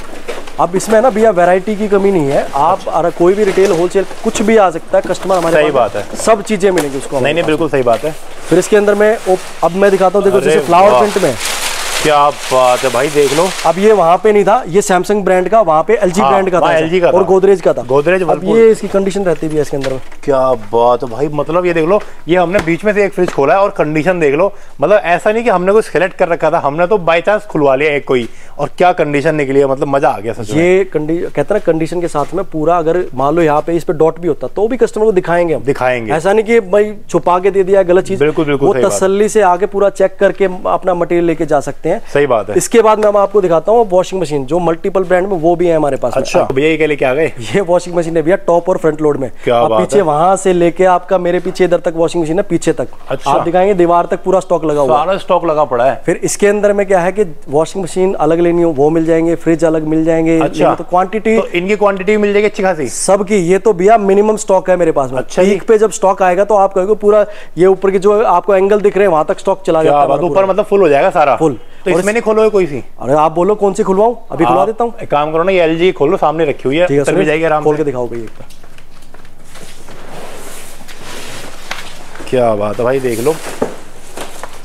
अब इसमें ना भैया वैरायटी की कमी नहीं है। आप अगर कोई भी रिटेल होलसेल कुछ भी आ सकता है, कस्टमर हमारे सही बात है, सब चीजें मिलेंगी उसको। नहीं बिल्कुल सही बात है। फिर इसके अंदर में अब मैं दिखाता हूँ, देखो जैसे फ्लावर प्रिंट में। क्या बात है भाई, देख लो। अब ये वहाँ पे नहीं था, ये सैमसंग ब्रांड का, वहाँ पे एलजी ब्रांड का था, एलजी का और गोदरेज का था। गोदरेज। अब ये इसकी कंडीशन रहती भी है इसके अंदर में। क्या बात है भाई, मतलब ये देख लो, ये हमने बीच में से एक फ्रिज खोला है और कंडीशन देख लो। मतलब ऐसा नहीं कि हमने कुछ सिलेक्ट कर रखा था, हमने तो बाय चांस खुलवा लिया एक कोई, और क्या कंडीशन निकली है, मतलब मजा आ गया सच में। ये कहते हैं कंडीशन के साथ में पूरा, अगर मान लो यहाँ पे इस पे डॉट भी होता तो भी कस्टमर को दिखाएंगे हम। दिखाएंगे, ऐसा नहीं कि भाई छुपा के दे दिया गलत चीज। बिल्कुल वो तसल्ली से आके पूरा चेक करके अपना मटेरियल लेके जा सकते हैं। सही बात है। इसके बाद मैं आपको दिखाता हूँ वॉशिंग मशीन, जो मल्टीपल ब्रांड में वो भी है हमारे पास। अच्छा भैया, ये क्या लेके आ गए? ये वॉशिंग मशीन है भैया, टॉप और फ्रंट लोड में। क्या पीछे वहां से लेके आपका मेरे पीछे इधर तक वॉशिंग मशीन है, पीछे तक। अच्छा। आप दिखाएंगे दीवार तक पूरा स्टॉक लगा हुआ है, सारा स्टॉक लगा पड़ा है। फिर इसके अंदर में क्या है कि वॉशिंग मशीन अलग लेनी हो वो मिल जाएंगे, फ्रिज अलग मिल जाएंगे। अच्छा। तो क्वांटिटी, तो इनकी क्वांटिटी मिल जाएगी अच्छी खासी सबकी। ये तो भैया मिनिमम स्टॉक है मेरे पास में। अच्छा। पीक पे जब स्टॉक आएगा तो आप कहोगे पूरा ये ऊपर के जो आपको एंगल दिख रहे हैं वहां तक स्टॉक चला जाता है ऊपर, मतलब फुल हो जाएगा सारा। फुल। तो इसमें नहीं खोलोगे कोई सी? अरे आप बोलो कौन सी खुलवाऊं, अभी खुलवा देता हूँ। एक काम करो ना, ये एलजी खोल लो, सामने रखी हुई है, उतर भी जाएगी आराम से। खोल के दिखाओ भैया। क्या बात है भाई, देख लो।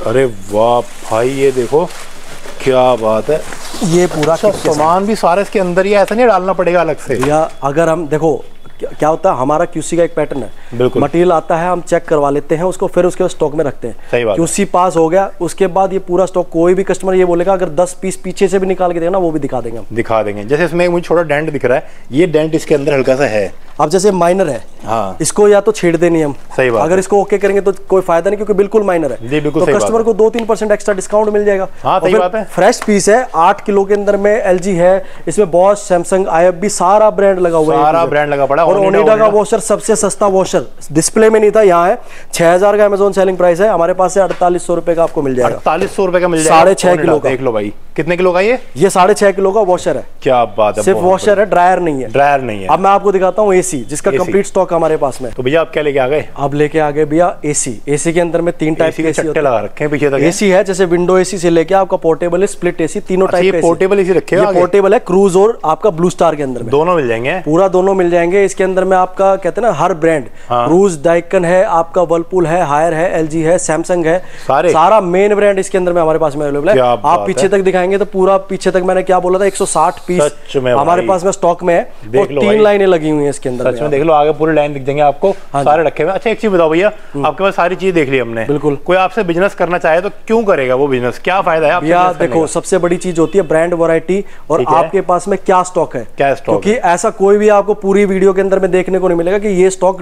अरे वाह भाई, ये देखो क्या बात है। ये पूरा सामान भी सारा इसके अंदर ही, ऐसा नहीं डालना पड़ेगा अलग से। या अगर हम देखो क्या होता है, हमारा क्यूसी का एक पैटर्न है, बिल्कुल मटेरियल आता है, हम चेक करवा लेते हैं उसको, फिर उसके स्टॉक में रखते हैं। सही बात। क्यूसी पास हो गया, उसके बाद ये पूरा स्टॉक, कोई भी कस्टमर ये बोलेगा अगर 10 पीस पीछे से भी निकाल के देगा ना, वो भी दिखा देंगे हम। दिखा देंगे। जैसे इसमें मुझे छोटा डेंट दिख रहा है, ये डेंट इसके अंदर हल्का सा है। अब जैसे माइनर है, हाँ, इसको या तो छेड़ देनी हम। सही बात। अगर इसको ओके करेंगे तो कोई फायदा नहीं, क्योंकि बिल्कुल माइनर है। जी बिल्कुल। तो कस्टमर को 2-3% एक्स्ट्रा डिस्काउंट मिल जाएगा। हाँ सही बात है। फ्रेश पीस है, 8 किलो के अंदर में एलजी है, इसमें बॉश, सैमसंग, IFB सारा ब्रांड लगा हुआ है, सारा ब्रांड लगा पड़ा। और ओनिडा का वॉशर सबसे सस्ता वॉशर, डिस्प्ले में नहीं था, यहाँ है। 6000 का अमेजोन सेलिंग प्राइस है, हमारे पास से 4800 रुपए का आपको मिल जाएगा। 4800 रुपए का मिल जाएगा, 6.5 किलो का। देख लो भाई, कितने किलो का ये 6.5 किलो का वॉशर है। क्या बात है। सिर्फ वॉशर है, ड्रायर नहीं है। ड्रायर नहीं है। अब मैं आपको दिखाता हूँ एसी, जिसका कंप्लीट स्टॉक हमारे पास में। तो भैया आप क्या लेके आ गए? अब लेके आ गए भैया एसी। एसी के अंदर में 3 टाइप के चट्टे लगा रखे हैं पीछे तक। एसी है जैसे विंडो एसी से लेके आपका पोर्टेबल है, स्प्लिट एसी, तीनों टाइप के। पोर्टेबल एसी रखे हैं। पोर्टेबल है, क्रूज और आपका ब्लू स्टार के अंदर में दोनों मिल जाएंगे। पूरा दोनों मिल जाएंगे। इसके अंदर में आपका कहते हैं ना हर ब्रांड, क्रूज, डाइकन है, आपका वर्लपूल है, हायर है, एलजी है, सैमसंग है, सारा मेन ब्रांड इसके अंदर में हमारे पास में अवेलेबल है। आप पीछे तक दिखाएंगे तो पूरा पीछे तक मैंने क्या बोला था, 160 पीस हमारे पास में स्टॉक में है, और 3 लाइनें लगी हुई है इसके अंदर। सच में देख लो, आगे पूरी लाइन दिख जाएंगे आपको, सारे रखे हुए। अच्छा एक चीज बताओ भैया, आपके पास सारी चीज देख ली हमने, बिल्कुल। कोई आपसे बिजनेस करना चाहे तो क्यों करेगा वो बिजनेस, क्या फायदा है? भैया देखो, सबसे बड़ी चीज होती है ब्रांड वैरायटी, और आपके पास में क्या स्टॉक है। क्या स्टॉक? क्योंकि ऐसा कोई भी आपको पूरी वीडियो के अंदर में देखने को नहीं मिलेगा कि ये स्टॉक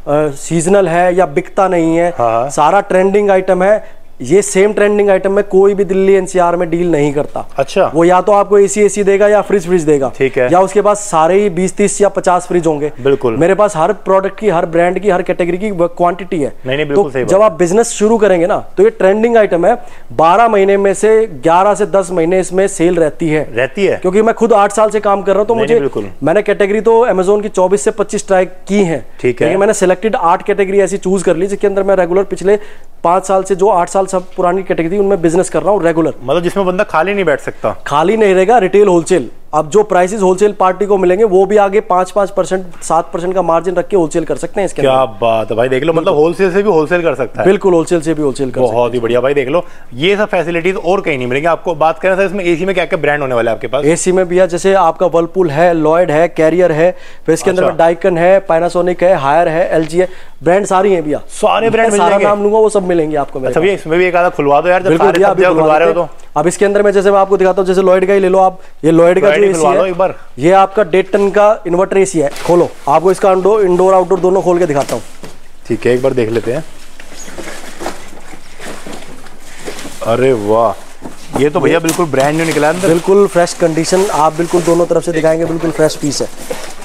सीजनल है या बिकता नहीं है। सारा ट्रेंडिंग आइटम है। ये सेम ट्रेंडिंग आइटम में कोई भी दिल्ली NCR में डील नहीं करता। अच्छा। वो या तो आपको एसी देगा या फ्रिज देगा, ठीक है, या उसके पास सारे ही 20-30 या 50 फ्रिज होंगे। बिल्कुल। मेरे पास हर प्रोडक्ट की, हर ब्रांड की, हर कैटेगरी की क्वांटिटी है। नहीं, तो जब आप बिजनेस शुरू करेंगे ना, तो ये ट्रेंडिंग आइटम है। 12 महीने में से 11 से 10 महीने इसमें सेल रहती है। क्योंकि मैं खुद 8 साल से काम कर रहा हूँ, तो मुझे मैंने कैटेगरी तो अमेजोन की 24 से 25 ट्राई की है। ठीक है। मैंने सिलेक्टेड 8 कैटेगरी ऐसी चूज कर ली जिसके अंदर मैं रेगुलर पिछले 5 साल से, जो 8 साल सब पुरानी कैटेगरी उनमें बिजनेस कर रहा हूँ रेगुलर। मतलब जिसमें बंदा खाली नहीं बैठ सकता। खाली नहीं रहेगा, रिटेल होलसेल। अब जो प्राइसेस होलसेल पार्टी को मिलेंगे, वो भी आगे 5% 7% का मार्जिन रख के होलसेल कर सकते हैं इसके। क्या बात है भाई, देख लो, मतलब होलसेल से भी होलसेल कर सकता है। बिल्कुल, होलसेल से भी होलसेल कर सकते हैं। बहुत ही बढ़िया भाई, देख लो, ये सब फैसिलिटीज और कहीं नहीं मिलेंगे आपको। बात करें सर, इसमें एसी में क्या क्या ब्रांड होने वाले हैं आपके पास? एसी में भैया जैसे आपका वर्लपूल है, लॉयड है, कैरियर है, फिर इसके अंदर में डाइकन है, पैनासोनिक है, हायर है, एलजी है, ब्रांड सारी है भैया। सारे ब्रांड, सारा नाम लूंगा वो सब मिलेंगे आपको। अच्छा भैया, इसमें भी एक आधा खुलवा दो यार, जब सारे खुलवा रहे हो तो। अब इसके अंदर में जैसे मैं आपको दिखाता हूँ, जैसे लॉयड का ही ले लो आप। ये लॉयड का जो एसी है, एक बार ये आपका 1.5 टन का इन्वर्टर एसी है। खोलो, आपको इसका इंडोर आउटडोर दोनों खोल के दिखाता हूँ। ठीक है, एक बार देख लेते हैं। अरे वाह, ये तो भैया बिल्कुल ब्रांड न्यू निकला है, बिल्कुल फ्रेश कंडीशन। आप बिल्कुल दोनों तरफ से दिखाएंगे, बिल्कुल फ्रेश पीस है।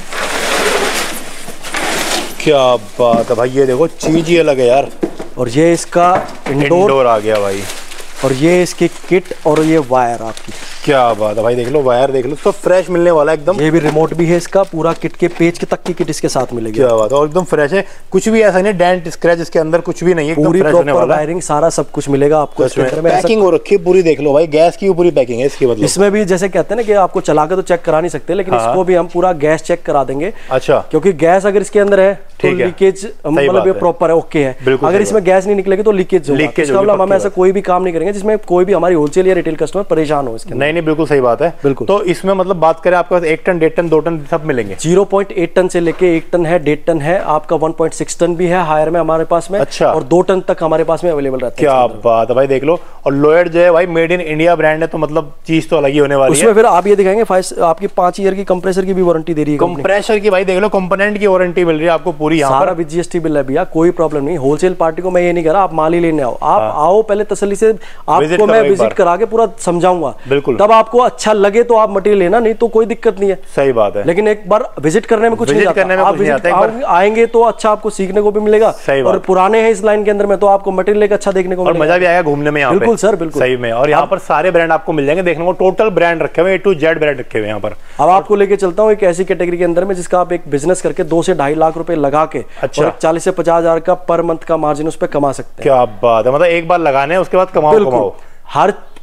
क्या बात है भाई, ये देखो चीज ही अलग है यार। और ये इसका इंडोर आ गया भाई, और ये इसकी किट, और ये वायर आपकी। क्या बात है भाई, देख लो वायर, देख लो, तो फ्रेश मिलने वाला है एकदम। ये भी रिमोट भी है इसका, पूरा किट के पेज के तक की किट इसके साथ मिलेगी। क्या बात है, और एकदम फ्रेश है, कुछ भी ऐसा नहीं डेंट स्क्रैच इसके अंदर कुछ भी नहीं है, पूरी प्रॉपर वायरिंग सारा सब कुछ मिलेगा आपको इसके अंदर में। पैकिंग हो रखी है पूरी, देख लो भाई, गैस की पूरी पैकिंग है इसकी। मतलब इसमें भी जैसे कहते हैं ना कि आपको चला के तो चेक करा नहीं सकते, लेकिन इसको भी हम पूरा गैस चेक करा देंगे। अच्छा। क्योंकि गैस अगर इसके अंदर है तो लीकेज मतलब ये प्रॉपर है, ओके है। अगर इसमें गैस नहीं निकलेगी तो लीकेज होगा। हम ऐसा कोई भी काम नहीं करेंगे जिसमें कोई भी हमारी होलसेल या रिटेल कस्टमर परेशान हो इसके। नहीं, बिल्कुल सही बात है, बिल्कुल। तो इसमें मतलब बात करें, आपके पास 1 टन, 1.5 टन, 2 टन सब मिलेंगे। 0.8 टन से लेके 1 टन है, 1.5 टन है, आपका 1.6 टन भी है हायर में हमारे पास में। अच्छा। और 2 टन तक हमारे पास में अवेलेबल रहता है। क्या बात है भाई, देख लो। और लॉयड जो है भाई, मेड इन इंडिया ब्रांड है, तो मतलब चीज तो अलग ही होने वाली है। उसमें फिर आप ये दिखाएंगे आपकी 5 ईयर की कंप्रेसर की भी वारंटी दे रही है। कंप्रेसर की भाई देख लो, कंपोनेंट की वारंटी मिल रही है आपको पूरी, सारा विद GST बिल है भैया, कोई प्रॉब्लम नहीं। होलसेल पार्टी को मैं ये नहीं कह रहा आप माल ही लेने आओ, आप आओ पहले तसल्ली से, आपको मैं विजिट करा के पूरा समझाऊंगा, बिल्कुल। तब आपको अच्छा लगे तो आप मटेरियल लेना, नहीं तो कोई दिक्कत नहीं है। सही बात है, लेकिन एक बार विजिट करने में कुछ नहीं आता। आएंगे तो अच्छा आपको सीखने को भी मिलेगा, और पुराने हैं इस लाइन के अंदर में तो आपको मटेरियल एक अच्छा देखने को मिलेगा, मजा भी आएगा घूमने में। बिल्कुल सर, बिल्कुल सही में। और यहाँ पर सारे ब्रांड आपको मिल जाएंगे देखने को, टोटल ब्रांड रखे हुए, A to Z ब्रांड रखे हुए यहाँ पर। अब आपको लेके चलता हूँ एक ऐसी कैटेगरी के अंदर में जिसका आप एक बिजनेस करके 2 से 2.5 लाख रुपए लगा के, और 40 से 50 हजार का पर मंथ का मार्जिन उस पर कमा सकते हैं। क्या बात है, मतलब एक बार लगाने उसके बाद कमाओ। हर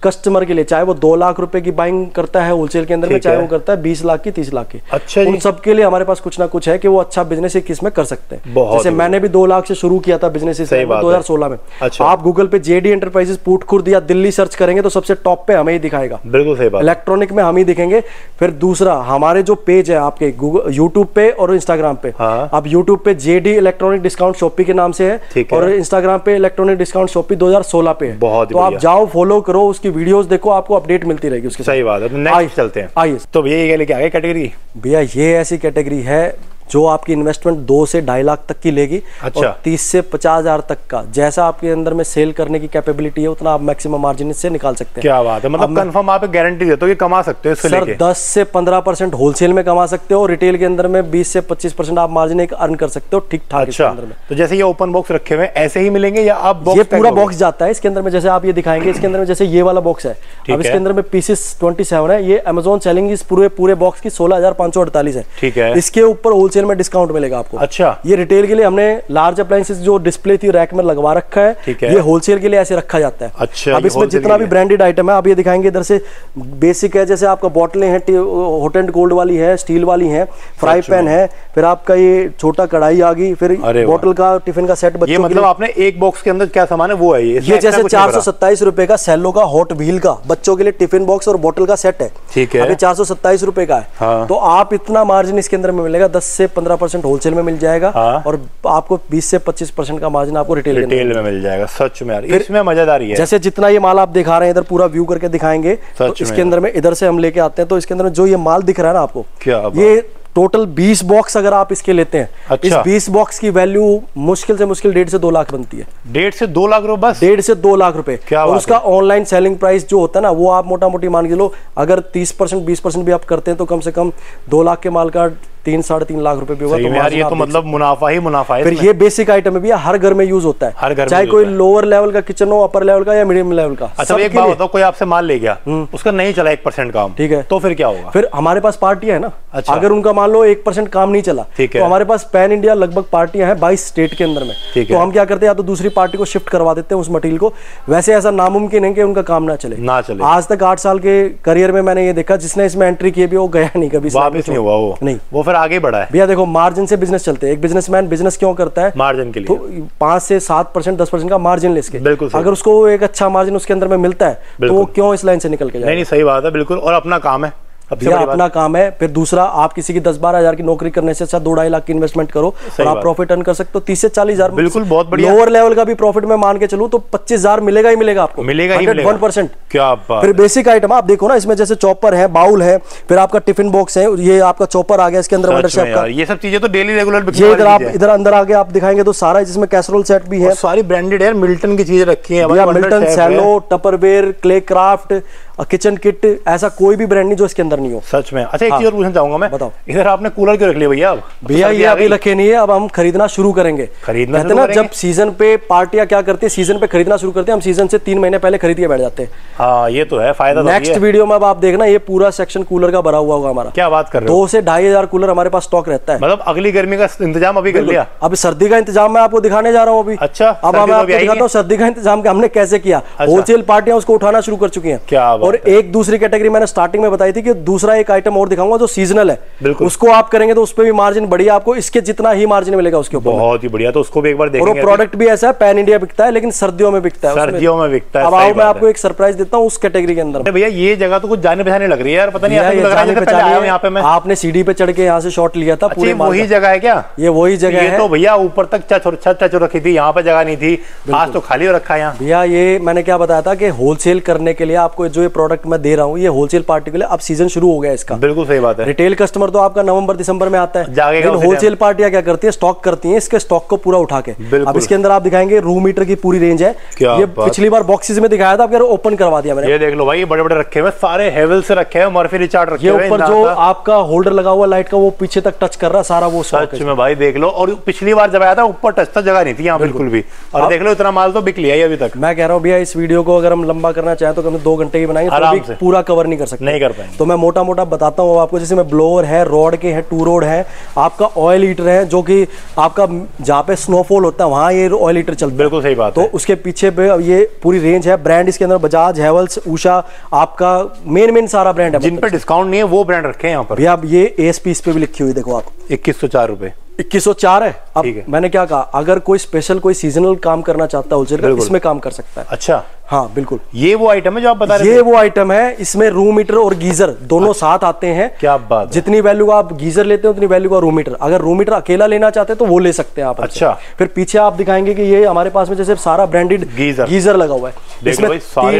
कस्टमर के लिए, चाहे वो 2 लाख रुपए की बाइंग करता है होलसेल के अंदर में, चाहे वो करता है 20 लाख की, 30 लाख की। अच्छा, उन सब के लिए हमारे पास कुछ ना कुछ है कि वो अच्छा बिजनेस किस में कर सकते हैं। जैसे मैंने भी 2 लाख से शुरू किया था बिजनेस 2016 में। अच्छा। आप गूगल पे जेडी एंटरप्राइजेस पुटखुर्द या दिल्ली सर्च करेंगे तो सबसे टॉप पे हमें ही दिखाएगा। बिल्कुल सही बात। इलेक्ट्रॉनिक में हम ही दिखेंगे। फिर दूसरा, हमारे जो पेज है आपके यूट्यूब पे और इंस्टाग्राम पे, आप यूट्यूब पे जेडी इलेक्ट्रॉनिक डिस्काउंट शॉपी के नाम से है और इंस्टाग्राम पे इलेक्ट्रॉनिक डिस्काउंट शॉपी 2016 पे है। तो आप जाओ, फॉलो करो, उसकी वीडियोस देखो, आपको अपडेट मिलती रहेगी उसके। सही बात है। तो नेक्स्ट चलते हैं। आइए। तो भैया ये लेके आ गए कैटेगरी। भैया ये ऐसी कैटेगरी है जो आपकी इन्वेस्टमेंट 2 से 2.5 लाख तक की लेगी। अच्छा। और 30 से 50 हजार तक का, जैसा आपके अंदर में सेल करने की कैपेबिलिटी है उतना आप मैक्सिमम मार्जिन से निकाल सकते हैं। क्या बात है, मतलब कंफर्म आप गारंटी देते हो कि कमा सकते हो इससे लेके? सर 10 से 15% होलसेल में कमा सकते हो, रिटेल के अंदर में 20 से 25% आप मार्जिन एक अर्न कर सकते हो ठीक ठाक। अच्छा। अंदर में तो जैसे ये ओपन बॉक्स रखे हुए ऐसे ही मिलेंगे या आप बॉक्स? ये पूरा बॉक्स जाता है इसके अंदर में, जैसे आप ये दिखाएंगे इसके अंदर में, जैसे ये वाला बॉक्स है, अब इसके अंदर में पीसेस 27 है। ये अमेजोन सेलिंग इस पूरे बॉक्स की 16,548 है। ठीक है। इसके ऊपर होलसेल में डिस्काउंट मिलेगा आपको। अच्छा। ये रिटेल के लिए हमने लार्ज अप्लायंसेस जो डिस्प्ले थी रैक में लगवा रखा है। ठीक है। ये होलसेल के लिए ऐसे रखा जाता है। अच्छा। अब इसमें जितना भी ब्रांडेड आइटम है आप ये दिखाएंगे, इधर से बेसिक है, जैसे आपका बोतलें हैं, हॉट एंड कोल्ड वाली है, स्टील वाली है, फ्राई पैन है, फिर आपका ये छोटा कढ़ाई आ गई, फिर बोतल का टिफिन का सेट। ये मतलब आपने एक बॉक्स के अंदर क्या सामान है वो है ये जैसे 427 रुपए का सेलो का हॉट व्हील का बच्चों के लिए टिफिन बॉक्स और बोतल का सेट है। ठीक है। अभी 427 रुपए का है। तो आप इतना मार्जिन इसके अंदर में मिलेगा, 10 से 15% होलसेल में मिल जाएगा और आपको 20 से 25% का मार्जिन आपको रिटेल में मिल जाएगा। सच में यार इसमें मजेदारी है। जैसे जितना ये माल आप दिखा रहे हैं, इधर पूरा व्यू करके दिखाएंगे तो इसके अंदर में इधर से हम लेके आते हैं, तो इसके अंदर में जो ये माल दिख रहा है ना आपको, क्या ये टोटल 20 बॉक्स अगर आप इसके लेते हैं। अच्छा। इस 20 बॉक्स की वैल्यू मुश्किल से मुश्किल 1.5 से 2 लाख बनती है। 1.5 से 2 लाख रुपए बस? 1.5 से 2 लाख रुपए। और उसका ऑनलाइन सेलिंग प्राइस जो होता है ना, वो आप मोटा मोटी मान के लो, अगर 30% 20% भी आप करते हैं तो कम से कम 2 लाख के माल का 3-3.5 लाख रुपए भी होगा। तो यार ये तो मतलब मुनाफा ही मुनाफा है। फिर ये बेसिक आइटम है भैया, हर घर में यूज होता है, हर घर, चाहे कोई लोअर लेवल का किचन हो, अपर लेवल का या मीडियम लेवल का। अच्छा एक बात बताओ, कोई आपसे माल ले गया, उसका नहीं चला 1% काम, ठीक है, तो फिर क्या होगा? फिर हमारे पास पार्टियां है ना। अच्छा। अगर उनका मान लो 1% काम नहीं चला, तो हमारे पास पैन इंडिया लगभग पार्टियां हैं 22 स्टेट के अंदर में। तो हम क्या करते हैं, या तो दूसरी पार्टी को शिफ्ट करवा देते हैं उस मटेरियल को। वैसे ऐसा नामुमकिन है कि उनका काम ना चले। आज तक 8 साल के करियर में मैंने ये देखा, जिसने इसमें एंट्री की भी वो गया नहीं कभी, वापस नहीं हुआ वो, नहीं वो फिर आगे बढ़ा है। भैया देखो, मार्जिन से बिजनेस चलते हैं। एक बिजनेसमैन बिजनेस क्यों करता है? मार्जिन के लिए। तो 5 से 7% 10% का मार्जिन लेके, बिल्कुल अगर उसको एक अच्छा मार्जिन उसके अंदर में मिलता है तो वो क्यों इस लाइन से निकल के जाए? नहीं सही बात है, बिल्कुल। और अपना काम है, अपना काम है। फिर दूसरा, आप किसी की 10-12 हजार की नौकरी करने से अच्छा 2-2.5 लाख की इन्वेस्टमेंट करो और आप प्रॉफिट अर्न कर सकते हो 30 से 40 हजार। बिल्कुल, बहुत बढ़िया। लोअर लेवल का भी प्रॉफिट में मान के चलूं तो 25 हजार मिलेगा ही मिलेगा आपको, मिलेगा ही 100%। क्या बात। फिर बेसिक आइटम आप देखो ना, इसमें जैसे चॉपर है, बाउल है, फिर आपका टिफिन बॉक्स है, ये आपका चॉपर आ गया, इसके अंदर ये सब चीजें तो डेली रेगुलर। ये इधर आप इधर अंदर आगे आप दिखाएंगे तो सारा, जिसमें कैसरोल सेट भी है, सारी ब्रांडेड है, मिल्टन की चीजें रखी है, Milton, Cello, Tupperware, Clay Craft, kitchen kit, ऐसा कोई भी ब्रांड नहीं जो इसके अंदर नहीं हो। सच में। अच्छा एक चीज और पूछना चाहूंगा मैं, बताओ, इधर आपने कूलर क्यों रख लिया भैया? भैया ये अभी रखे नहीं है, अब हम खरीदना शुरू करेंगे। खरीदना कहते ना, जब सीजन पे पार्टियां क्या करती है, सीजन पे खरीदना शुरू करते हैं, हम सीजन से 3 महीने पहले खरीद के बैठ जाते हैं। हाँ ये तो है, फायदा। नेक्स्ट वीडियो में अब आप देखना, ये पूरा सेक्शन कूलर का भरा हुआ होगा हमारा। क्या बात कर रहे हो? 2 से 2.5 हजार कूलर हमारे पास स्टॉक रहता है। मतलब अगली गर्मी का इंतजाम अभी कर लिया? अभी सर्दी का इंतजाम मैं आपको दिखाने जा रहा हूँ अभी। अच्छा, अब मैं आपको दिखाता हूँ सर्दी का इंतजाम हमने कैसे किया। होलसेल पार्टियां उसको उठाना शुरू कर चुकी हैं। और एक दूसरी कैटेगरी मैंने स्टार्टिंग में बताई थी कि दूसरा एक आइटम और दिखाऊंगा जो सीजनल है, उसको आप करेंगे तो उस पे भी मार्जिन बढ़िया, आपको इसके जितना ही मार्जिन मिलेगा उसके ऊपर। बहुत ही बढ़िया, तो उसको भी एक बार देखेंगे। और वो प्रोडक्ट भी ऐसा है, पैन इंडिया बिकता है लेकिन सर्दियों में बिकता है। सर्दियों में बिकता है। अब आओ मैं आपको एक सरप्राइज देता हूँ उस कैटेगरी के अंदर। भैया ये जगह तो कुछ जाने पहचाने लग रही है यार, पता नहीं ऐसा लग रहा है जैसे आया हूं यहाँ पे मैं। आपने सीढ़ी पे चढ़ के यहाँ से शॉट लिया था, पूरे वही जगह है क्या? ये वही जगह है। तो भैया ऊपर तक छत रखी थी, यहाँ पे जगह नहीं थी, आज तो खाली हो रखा है यहाँ। भैया ये मैंने क्या बताया था कि होलसेल करने के लिए आपको जो ये प्रोडक्ट मैं दे रहा हूँ, ये होलसेल पार्टी के लिए अब सीजन शुरू हो गया इसका। बिल्कुल सही बात है। रिटेल कस्टमर तो आपका नवंबर दिसंबर में आता है, लेकिन होलसेल पार्टियां क्या करती है, स्टॉक करती हैं इसके स्टॉक को पूरा उठा के। अब इसके अंदर आप दिखाएंगे रूम मीटर की पूरी रेंज है। ये पिछली बार बॉक्सेस में दिखाया था, अब ओपन करवा दिया मैंने। ये देख लो भाई, बड़े बड़े रखे हुए सारे हेवल से रखे हैं, मर्फी रिचार्ड रखे हुए। ये ऊपर जो आपका होल्डर लगा हुआ लाइट का, वो पीछे तक टच कर रहा है सारा, वो सच में भाई देख लो। और पिछली बार जब आया था ऊपर टच था, जगह नहीं थी यहाँ बिल्कुल भी। और देख लो इतना माल तो बिक लिया है अभी तक। मैं कह रहा हूँ भैया, इस वीडियो को अगर हम लंबा करना चाहें तो कम 2 घंटे ही बनाएंगे। चाहेंगे तो भी पूरा कवर नहीं कर सकते, नहीं कर पाएंगे। तो मैं मोटा मोटा बताता हूँ आपको। जैसे में ब्लोअर है, रॉड के है, टू रोड है, आपका ऑयल हीटर है, जो कि आपका जहाँ पे स्नोफॉल होता है वहाँ ये ऑयल हीटर चलता है। बिल्कुल सही बात तो है। उसके पीछे पे ये पूरी रेंज है। ब्रांड इसके अंदर बजाज, हैवेल्स, उषा, आपका मेन सारा ब्रांड है। जिन पे डिस्काउंट नहीं है वो ब्रांड रखे हैं यहाँ पर। भैया अब ये ASP इस पे भी लिखी हुई देखो आप, 2104 रुपए, 2104 है। अब मैंने क्या कहा, अगर कोई स्पेशल कोई सीजनल काम करना चाहता है होलसेल का, इसमें काम कर सकता है। अच्छा, हाँ बिल्कुल। ये वो आइटम है जो आप बता रहे थे? ये वो आइटम है, इसमें रूम हीटर और गीजर दोनों साथ आते हैं। क्या बात है। जितनी वैल्यू आप गीजर लेते हो उतनी वैल्यू का रूम हीटर। अगर रूम हीटर अकेला लेना चाहते हैं तो वो ले सकते हैं आप। अच्छा, फिर पीछे आप दिखाएंगे कि ये हमारे पास में जैसे सारा ब्रांडेड गीजर लगा हुआ है। इसमें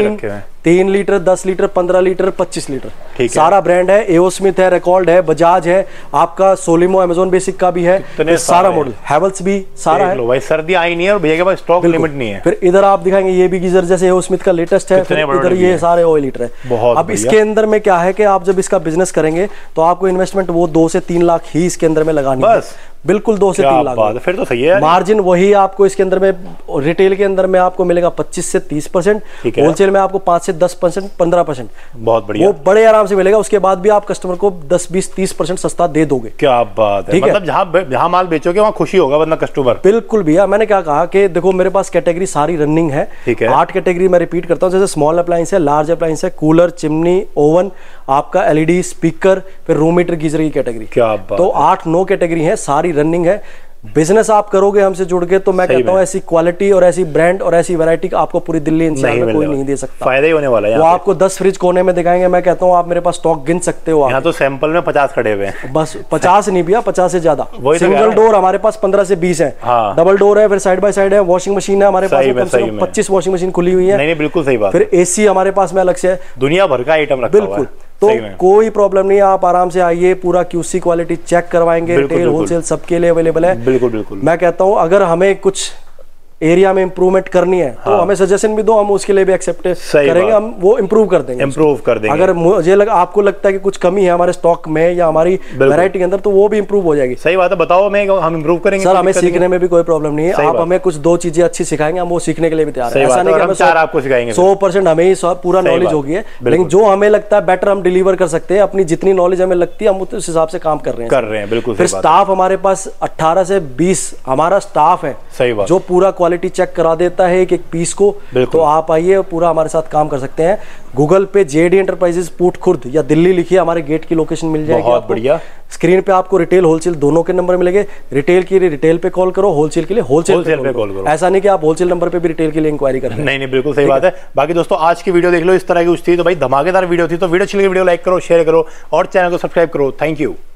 3 लीटर, 10 लीटर, 15 लीटर, 25 लीटर सारा ब्रांड है। एओ स्मिथ है, रिकॉर्ड है, बजाज है, आपका सोलिमो अमेजोन बेसिक का भी है, सारा मॉडल, हैवेल्स भी सारा है। भाई सर्दी आई नहीं है और भैया के पास स्टॉक लिमिट नहीं है। फिर इधर आप दिखाएंगे ये भी गीजर जैसे एओ स्मिथ का लेटेस्ट है। फिर इधर ये सारे ऑयल हीटर है। अब इसके अंदर में क्या है कि आप जब इसका बिजनेस करेंगे तो आपको इन्वेस्टमेंट वो 2 से 3 लाख ही इसके अंदर में लगानी है, बिल्कुल 2 से 3 लाख। फिर तो सही है। मार्जिन वही आपको इसके अंदर में, रिटेल के अंदर में आपको मिलेगा 25 से 30%, होलसेल में आपको 5 से 10%, 15%। बहुत बढ़िया, वो बड़े आराम से मिलेगा। उसके बाद भी आप कस्टमर को 10, 20, 30% सस्ता दे दोगे। क्या बात है। मतलब जहां माल बेचोगे वहां खुशी होगा वरना कस्टमर। बिल्कुल भैया, मैंने क्या कहा कि देखो मेरे पास कैटेगरी सारी रनिंग है। 8 कैटेगरी मैं रिपीट करता हूँ। जैसे स्मॉल अप्लायंस है, लार्ज अप्लायंस है, कूलर, चिमनी, ओवन, आपका LED, स्पीकर, फिर रूम हीटर, गीजर की कैटेगरी। क्या बात। तो 8-9 कैटेगरी है, सारी रनिंग है। बिजनेस आप करोगे हमसे जुड़ के तो मैं कहता हूँ ऐसी क्वालिटी और ऐसी ब्रांड और ऐसी वैरायटी आपको पूरी दिल्ली एनसीआर में कोई नहीं दे सकता। फायदा ही होने वाला है। वो आपको 10 फ्रिज कोने में दिखाएंगे। मैं कहता हूँ आप मेरे पास स्टॉक गिन सकते हो। यहाँ तो सैंपल में 50 खड़े हुए हैं। बस 50 नहीं भैया, 50 से ज्यादा। सिंगल डोर हमारे पास 15 से 20 है। डबल डोर है, फिर साइड बाय साइड है, वॉशिंग मशीन है हमारे पास 25 वॉशिंग मशीन खुली हुई है। नहीं, बिल्कुल सही बात। फिर AC हमारे पास में अलग से है, दुनिया भर का आइटम रखा हुआ है। बिल्कुल। तो कोई प्रॉब्लम नहीं है, आप आराम से आइए, पूरा QC क्वालिटी चेक करवाएंगे। रिटेल होलसेल सबके लिए अवेलेबल है। बिल्कुल बिल्कुल। मैं कहता हूं अगर हमें कुछ एरिया में इंप्रूवमेंट करनी है तो हमें सजेशन भी दो, हम उसके लिए भी एक्सेप्ट करेंगे, हम वो इंप्रूव कर देंगे। अगर मुझे आपको लगता है कि कुछ कमी है हमारे स्टॉक में या हमारी वैरायटी के अंदर तो वो भी इंप्रूव हो जाएगी। सही बात है, बताओ, हम इंप्रूव करेंगे। सर हमें सीखने में भी कोई प्रॉब्लम नहीं है। आप हमें कुछ 2 चीजें अच्छी सिखाएंगे, हम वो सीखने के लिए भी तैयार है। ऐसा नहीं कि हम 4 आपको सिखाएंगे, 100% हमें ही पूरा नॉलेज होगी है, लेकिन जो हमें लगता है बेटर हम डिलीवर कर सकते हैं। अपनी जितनी नॉलेज हमें लगती है हम उस हिसाब से काम कर रहे हैं। बिल्कुल। फिर स्टाफ हमारे पास 18 से 20 हमारा स्टाफ है जो पूरा क्वालिटी चेक करा देता है एक पीस को। तो आप आइए, पूरा हमारे साथ काम कर सकते हैं। गूगल पे JD एंटरप्राइजेस पुट खुर्द या दिल्ली लिखिए, हमारे गेट की लोकेशन मिल जाएगी। बहुत बढ़िया। स्क्रीन पे आपको रिटेल होलसेल दोनों के नंबर मिलेंगे। रिटेल के लिए रिटेल पे कॉल करो, होलसेल के लिए होलसेल पे कॉल करो। ऐसा नहीं कि आप होलसेल नंबर पे भी रिटेल के लिए इंक्वायरी करें। नहीं, बिल्कुल सही बात है। बाकी दोस्तों आज की वीडियो देख लो, इस तरह की कुछ थी तो भाई धमाकेदार वीडियो थी। तो वीडियो अच्छी लगी, वीडियो लाइक करो, शेयर करो और चैनल को सब्सक्राइब करो। Thank you.